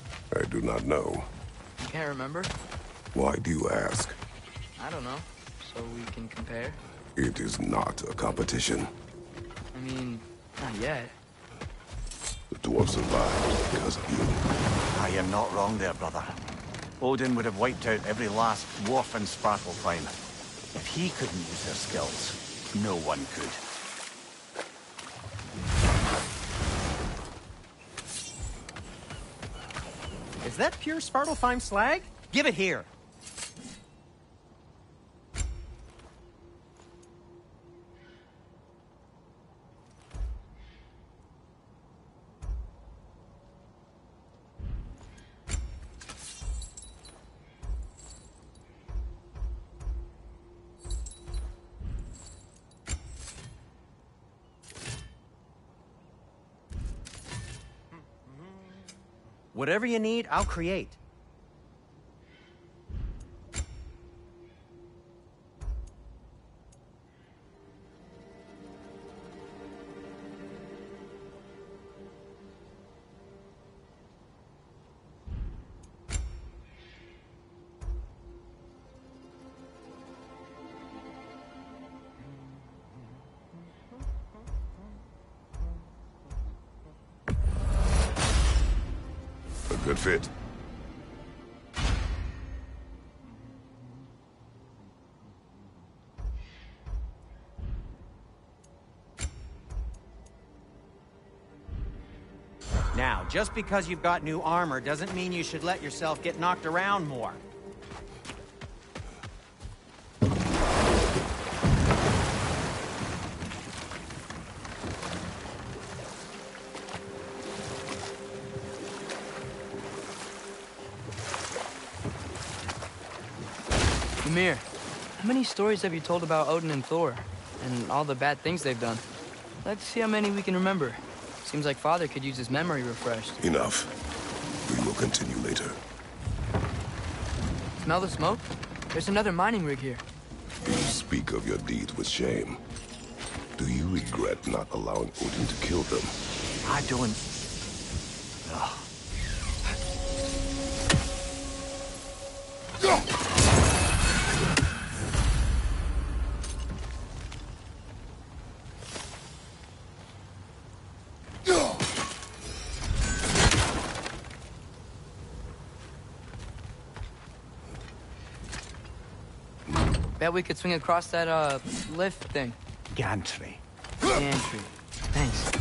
I do not know. You can't remember? Why do you ask? I don't know. So we can compare? It is not a competition. I mean, not yet. The dwarf survived because of you. Ah, you're not wrong there, brother. Odin would have wiped out every last dwarf in Svartalfheim. If he couldn't use their skills, no one could. Is that pure Svartalfheim slag? Give it here. Whatever you need, I'll create. Good fit. Now, just because you've got new armor doesn't mean you should let yourself get knocked around more. Ymir, how many stories have you told about Odin and Thor? And all the bad things they've done? Let's see how many we can remember. Seems like Father could use his memory refreshed. Enough. We will continue later. Smell the smoke? There's another mining rig here. You speak of your deeds with shame. Do you regret not allowing Odin to kill them? I don't... Ugh. Bet we could swing across that, uh, lift thing. Gantry. Gantry. Thanks.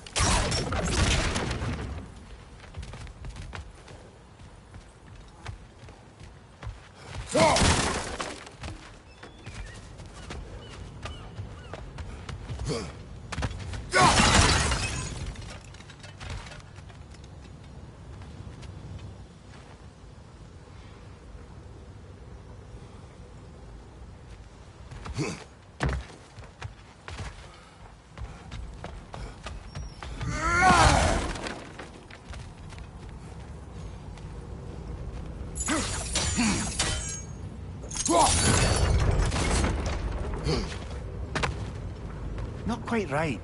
Not quite right.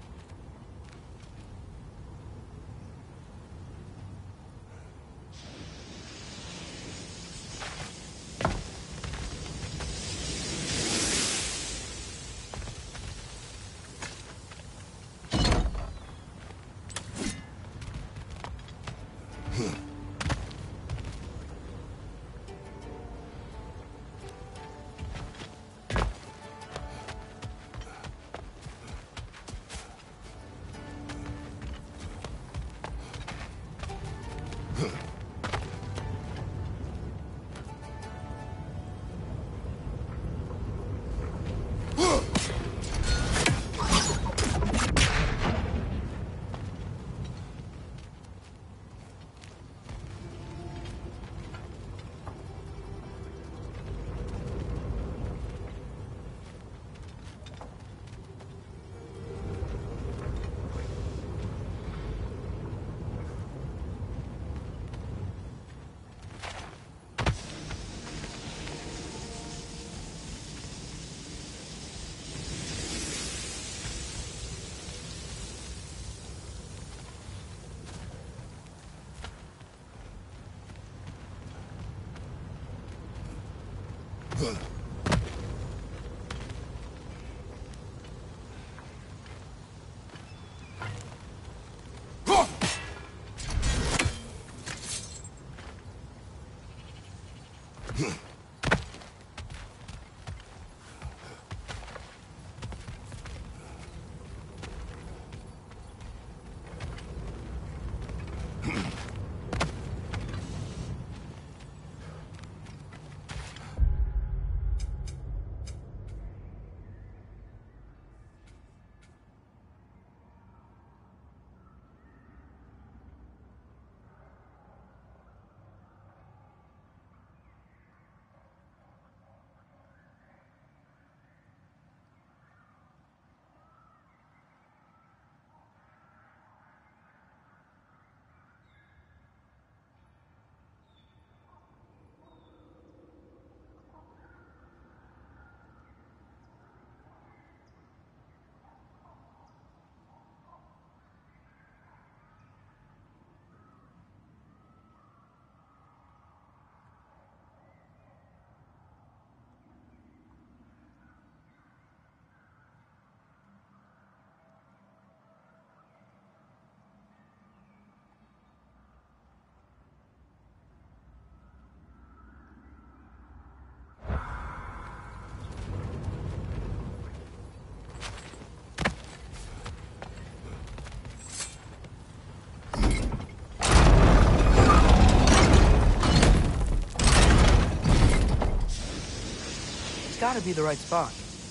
It's gotta be the right spot.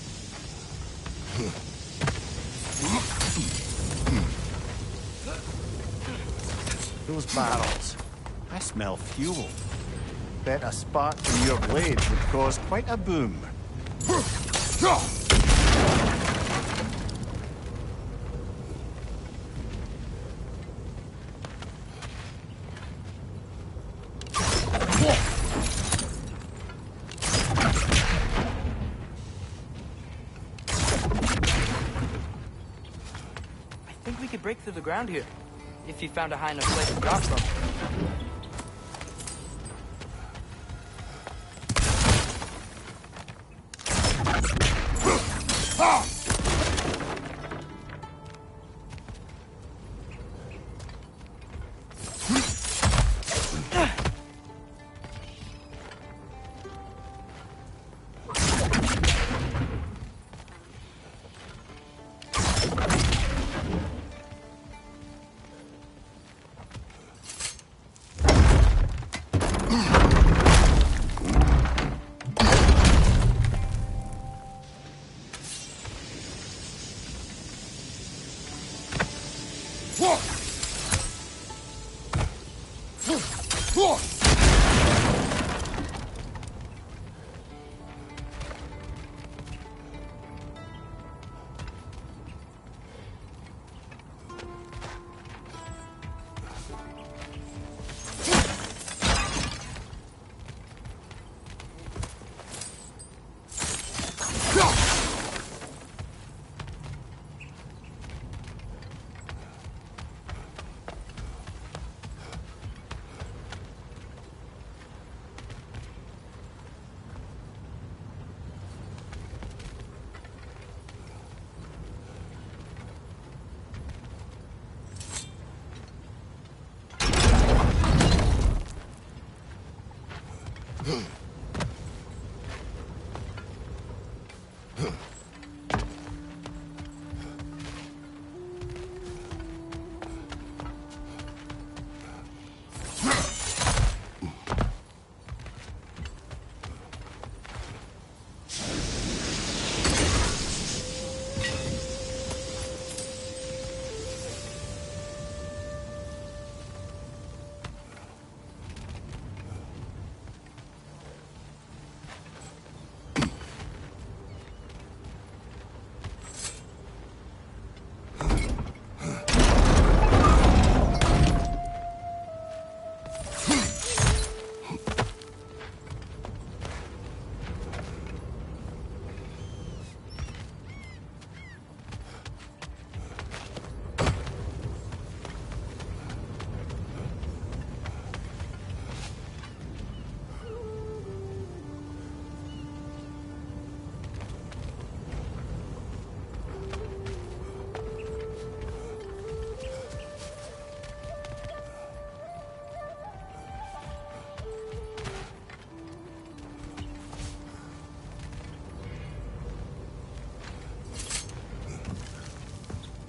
Those barrels. I smell fuel. Bet a spark from your blade would cause quite a boom. I think we could break through the ground here, if you found a high enough place to drop from.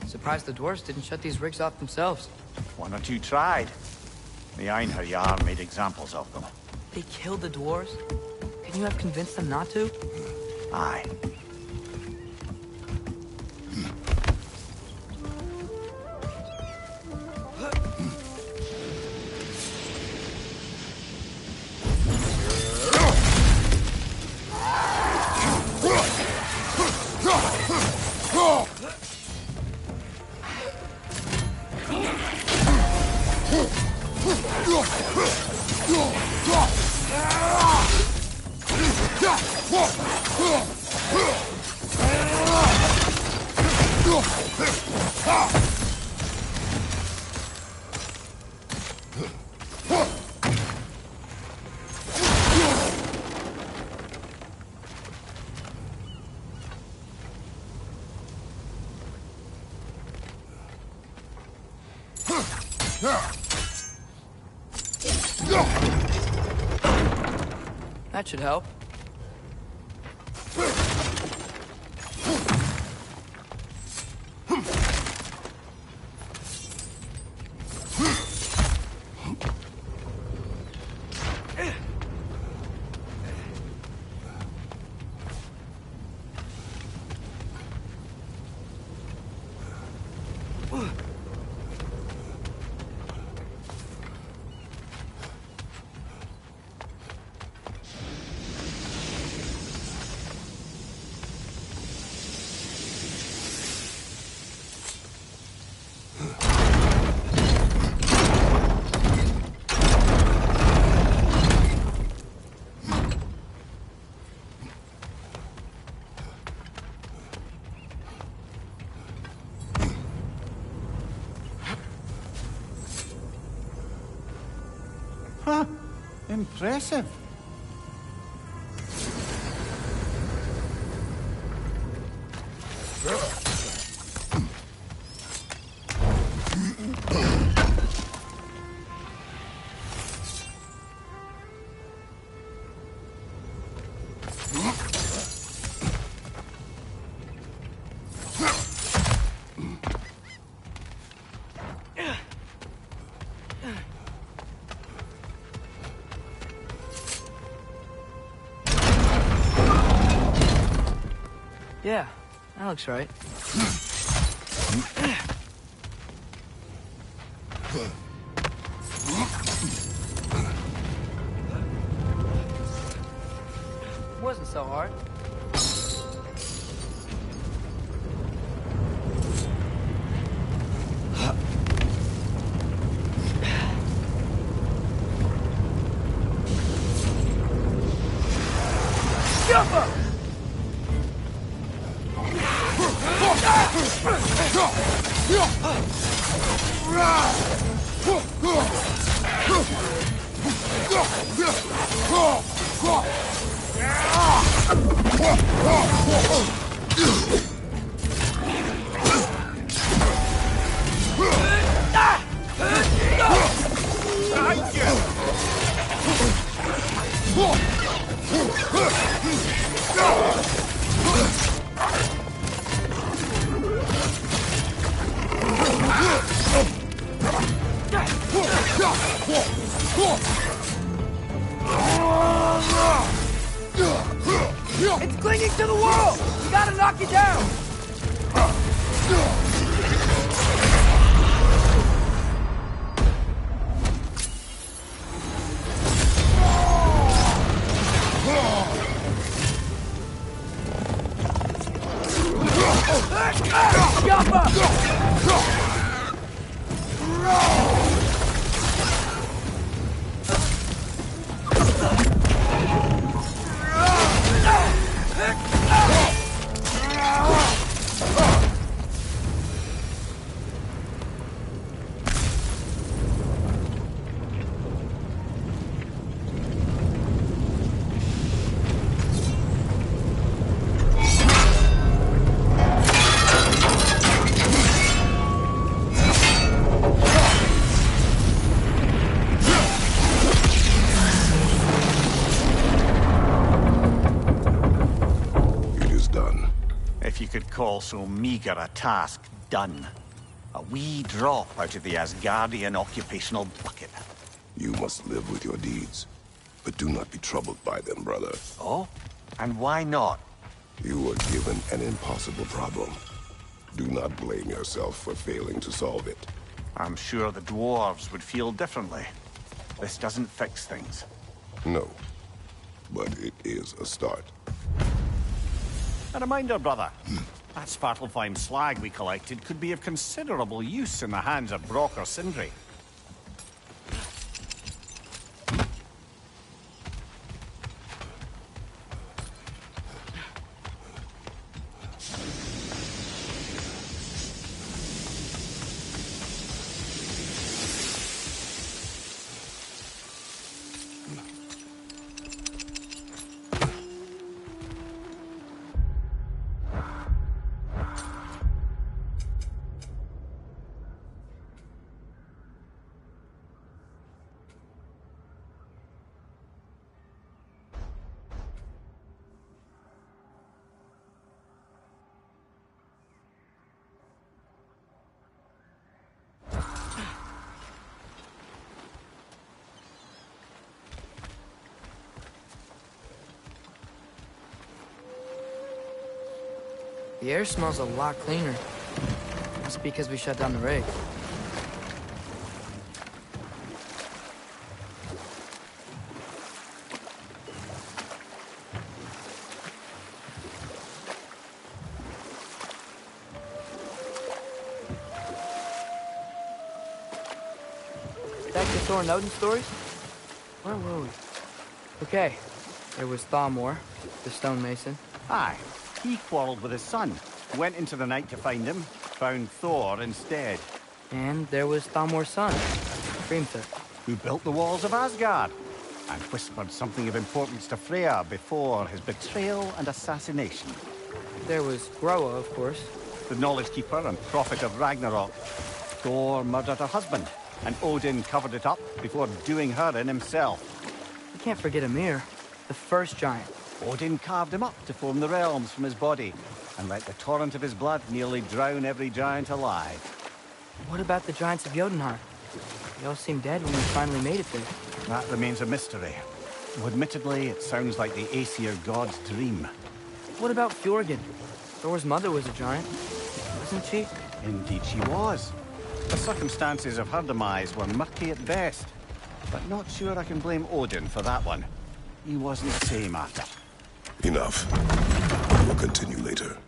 Surprised the dwarves didn't shut these rigs off themselves. One or two tried. The Einherjar made examples of them. They killed the dwarves? Can you have convinced them not to? Aye. That should help. Huh. Impressive. Yeah, that looks right. Wasn't so hard. Jump up! It's clinging to the wall! You gotta knock it down! Jump up! Call so meager a task done. A wee drop out of the Asgardian occupational bucket. You must live with your deeds, but do not be troubled by them, brother. Oh? And why not? You were given an impossible problem. Do not blame yourself for failing to solve it. I'm sure the dwarves would feel differently. This doesn't fix things. No, but it is a start. A reminder, brother. That Svartalfheim slag we collected could be of considerable use in the hands of Brock or Sindri. The air smells a lot cleaner. Must be because we shut down the rig. Back to Thor and Odin stories? Where were we? Okay, there was Thalmor, the stonemason. Aye. He quarreled with his son, went into the night to find him, found Thor instead. And there was Thalmor's son, Hrimthur. Who built the walls of Asgard, and whispered something of importance to Freya before his betrayal and assassination. There was Groa, of course. The Knowledge Keeper and prophet of Ragnarok. Thor murdered her husband, and Odin covered it up before doing her in himself. You can't forget Ymir, the first giant. Odin carved him up to form the realms from his body, and let the torrent of his blood nearly drown every giant alive. What about the giants of Jotunheim? They all seemed dead when we finally made it there. That remains a mystery. Though admittedly, it sounds like the Aesir god's dream. What about Fjorgyn? Thor's mother was a giant, wasn't she? Indeed she was. The circumstances of her demise were murky at best, but not sure I can blame Odin for that one. He wasn't the same after. Enough. We'll continue later.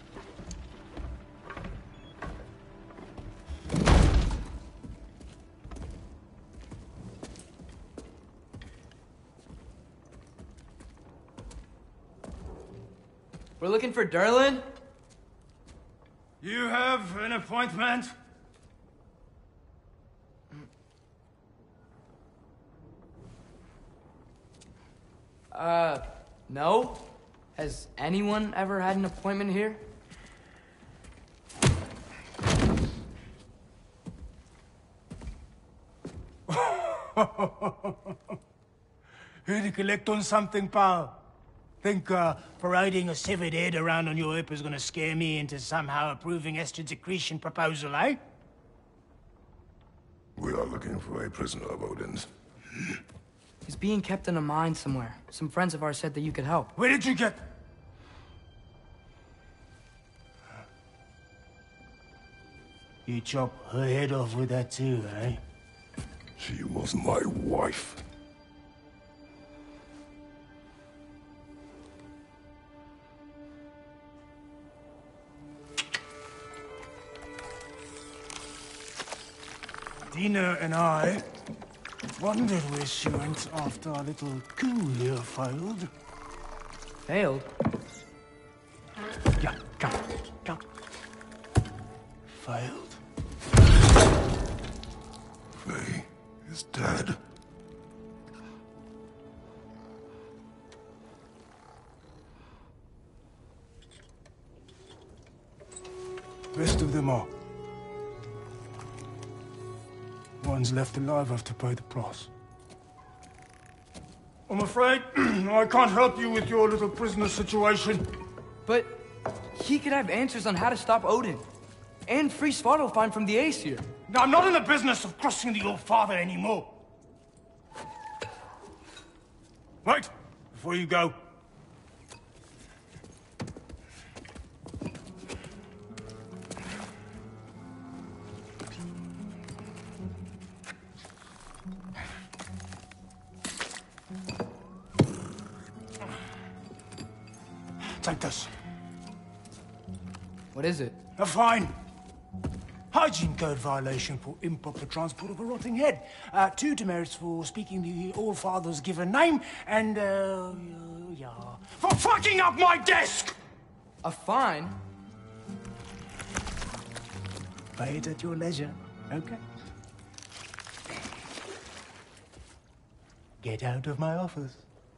We're looking for Durlin? You have an appointment? Uh, no? Has anyone ever had an appointment here? Here to collect on something, pal? Think uh, parading a severed head around on your hip is gonna scare me into somehow approving Estrid's accretion proposal, eh? We are looking for a prisoner of Odin's. He's being kept in a mine somewhere. Some friends of ours said that you could help. Where did you get... You chop her head off with that too, eh? She was my wife. Dina and I wondered where she went after our little coup here failed. Failed? Yeah, come, come. Failed. Faye is dead. Rest of them are. Ones left alive have to pay the price. I'm afraid I can't help you with your little prisoner situation. But he could have answers on how to stop Odin. And free Svartalfheim from the Aesir. Now, I'm not in the business of crossing the Old Father anymore. Wait, before you go. Take this. What is it? A fine. Hygiene code violation for improper transport of a rotting head. Uh, two demerits for speaking the All-Father's given name, and, uh, yeah... for fucking up my desk! A fine? Pay it at your leisure, okay? Get out of my office.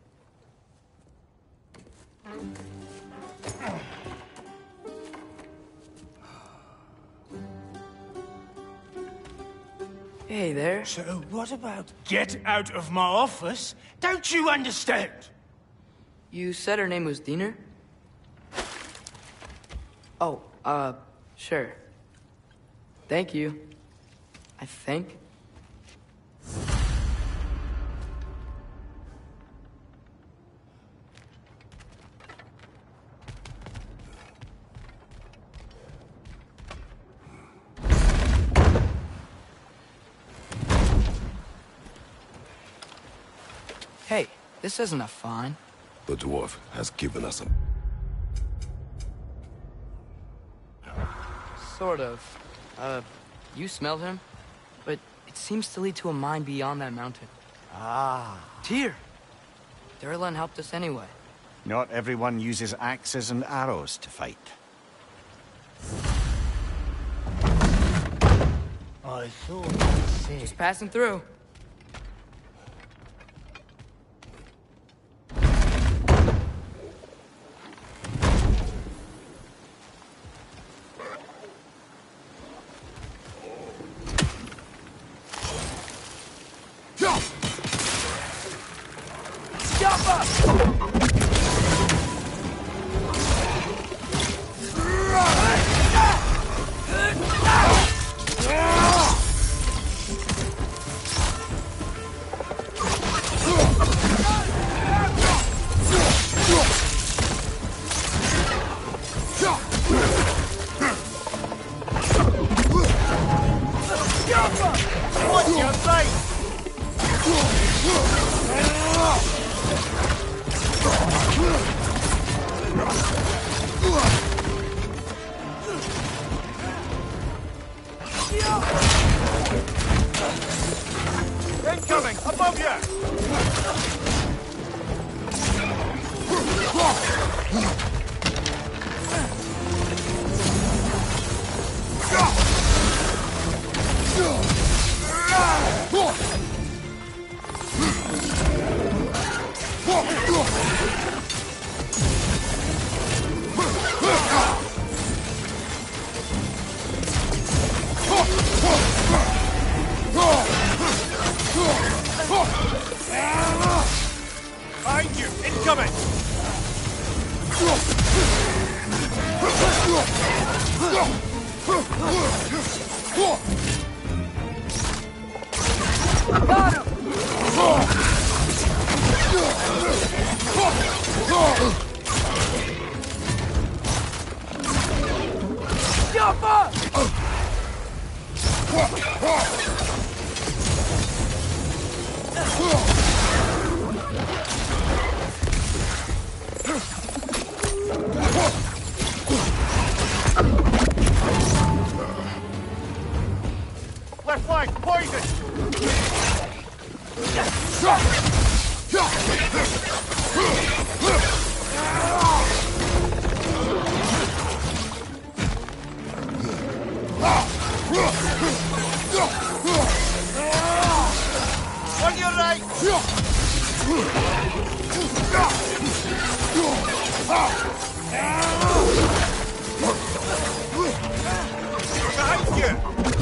Hey there. So what about get out of my office? Don't you understand? You said her name was Diener? Oh, uh, sure. Thank you. I think. Hey, this isn't a fine. The dwarf has given us a... Sort of. Uh, you smelled him? But it seems to lead to a mine beyond that mountain. Ah. Tyr! Durlan helped us anyway. Not everyone uses axes and arrows to fight. I thought you said... Just passing through. Incoming! Above you! Behind you! Incoming! Got him! Jump up! Left flank, poison! On your right! Behind you!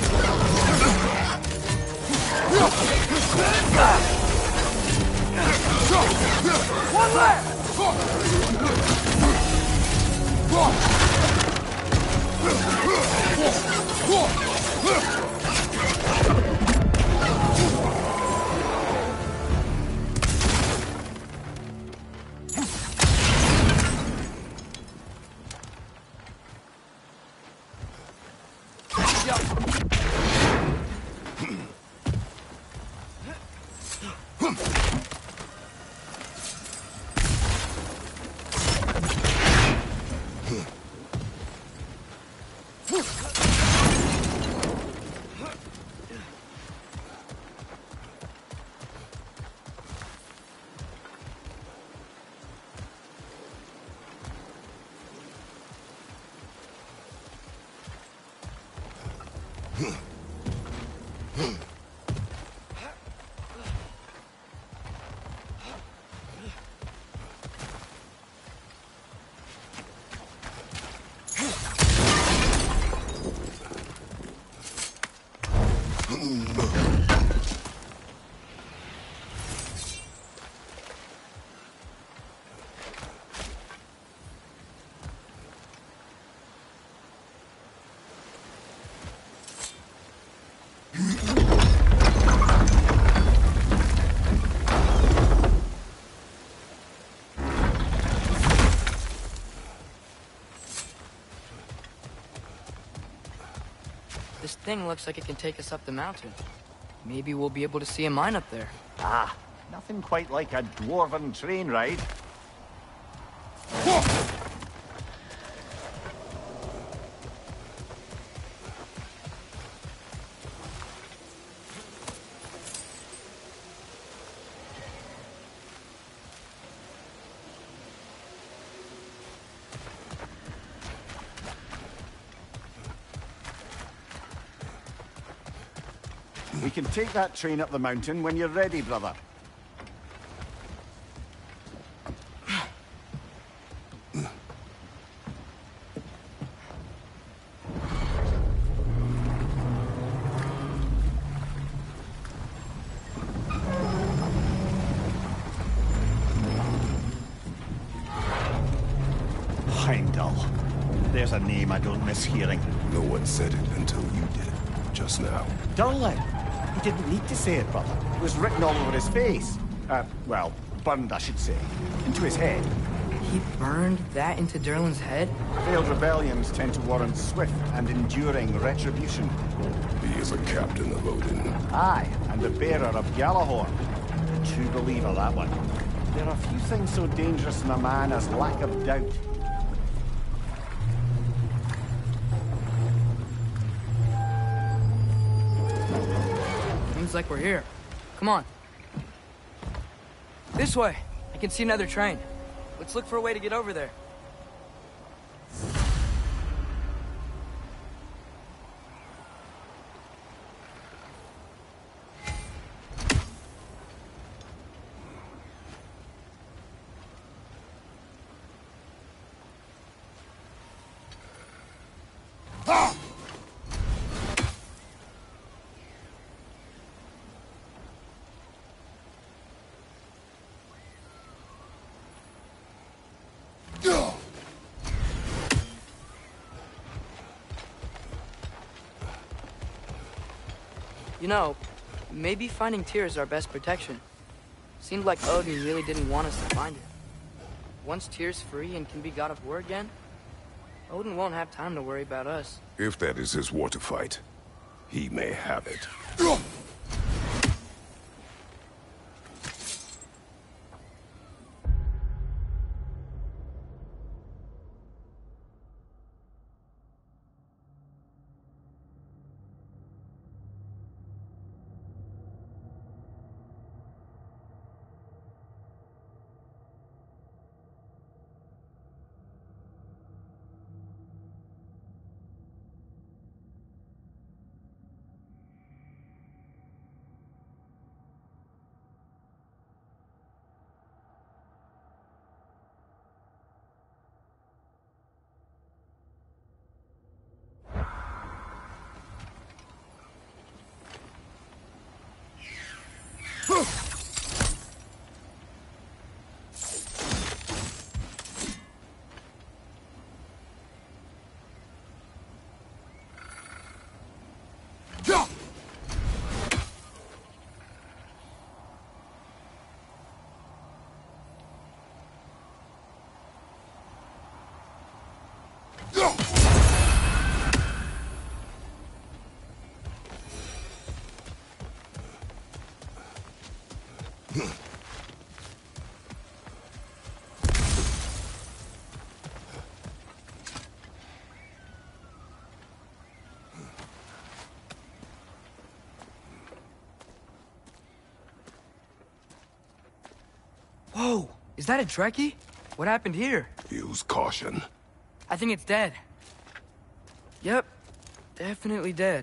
One left! This thing looks like it can take us up the mountain. Maybe we'll be able to see a mine up there. Ah, nothing quite like a dwarven train ride. We can take that train up the mountain when you're ready, brother. Heimdall. There's a name I don't miss hearing. No one said it until you did, just now. Durlin! He didn't need to say it, brother. It was written all over his face. Uh, well, burned, I should say. Into his head. He burned that into Durlin's head? Failed rebellions tend to warrant swift and enduring retribution. He is a captain of Odin. Aye, and the bearer of Gjallarhorn. A true believer, that one. There are few things so dangerous in a man as lack of doubt. Seems like we're here. Come on. This way. I can see another train. Let's look for a way to get over there. You know, maybe finding Tyr is our best protection. Seemed like Odin really didn't want us to find it. Once Tyr's free and can be god of war again, Odin won't have time to worry about us. If that is his war to fight, he may have it. Whoa, is that a Trekkie? What happened here? Use caution. I think it's dead. Yep, definitely dead.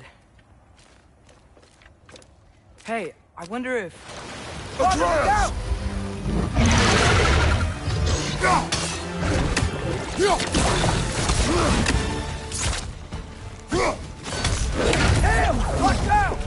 Hey, I wonder if... Atreus! Damn! Watch out!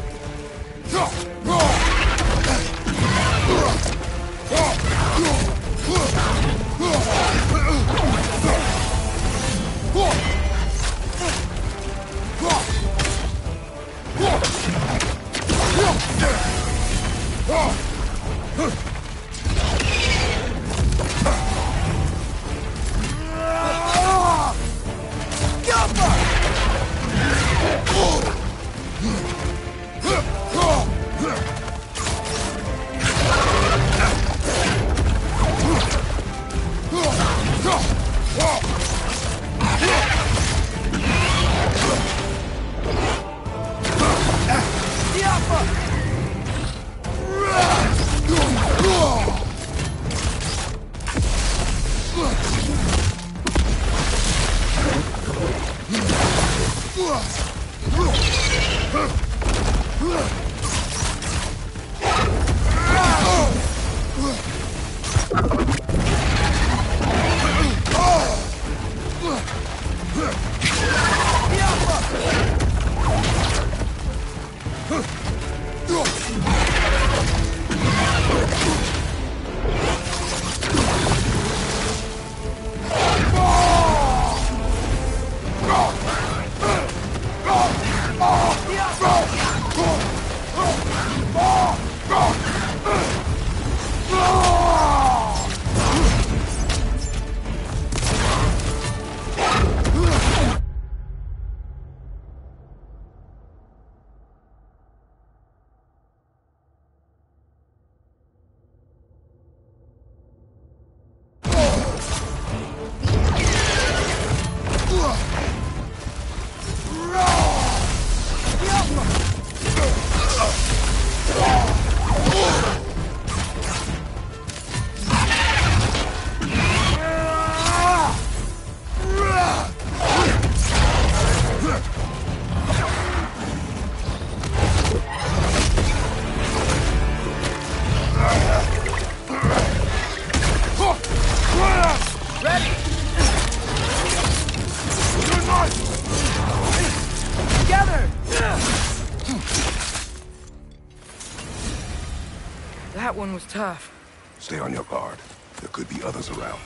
That one was tough. Stay on your guard. There could be others around.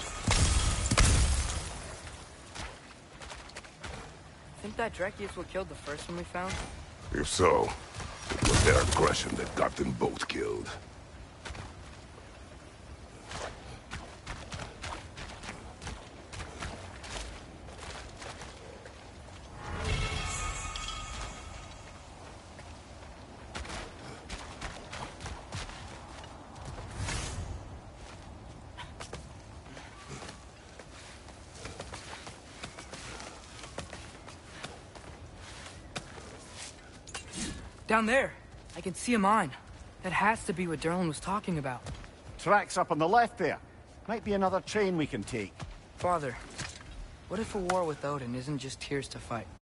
Think that Drekkius what killed the first one we found? If so, it was their aggression that got them both killed. Down there, I can see a mine. That has to be what Durlin was talking about. Tracks up on the left there. Might be another train we can take. Father, what if a war with Odin isn't just tears to fight?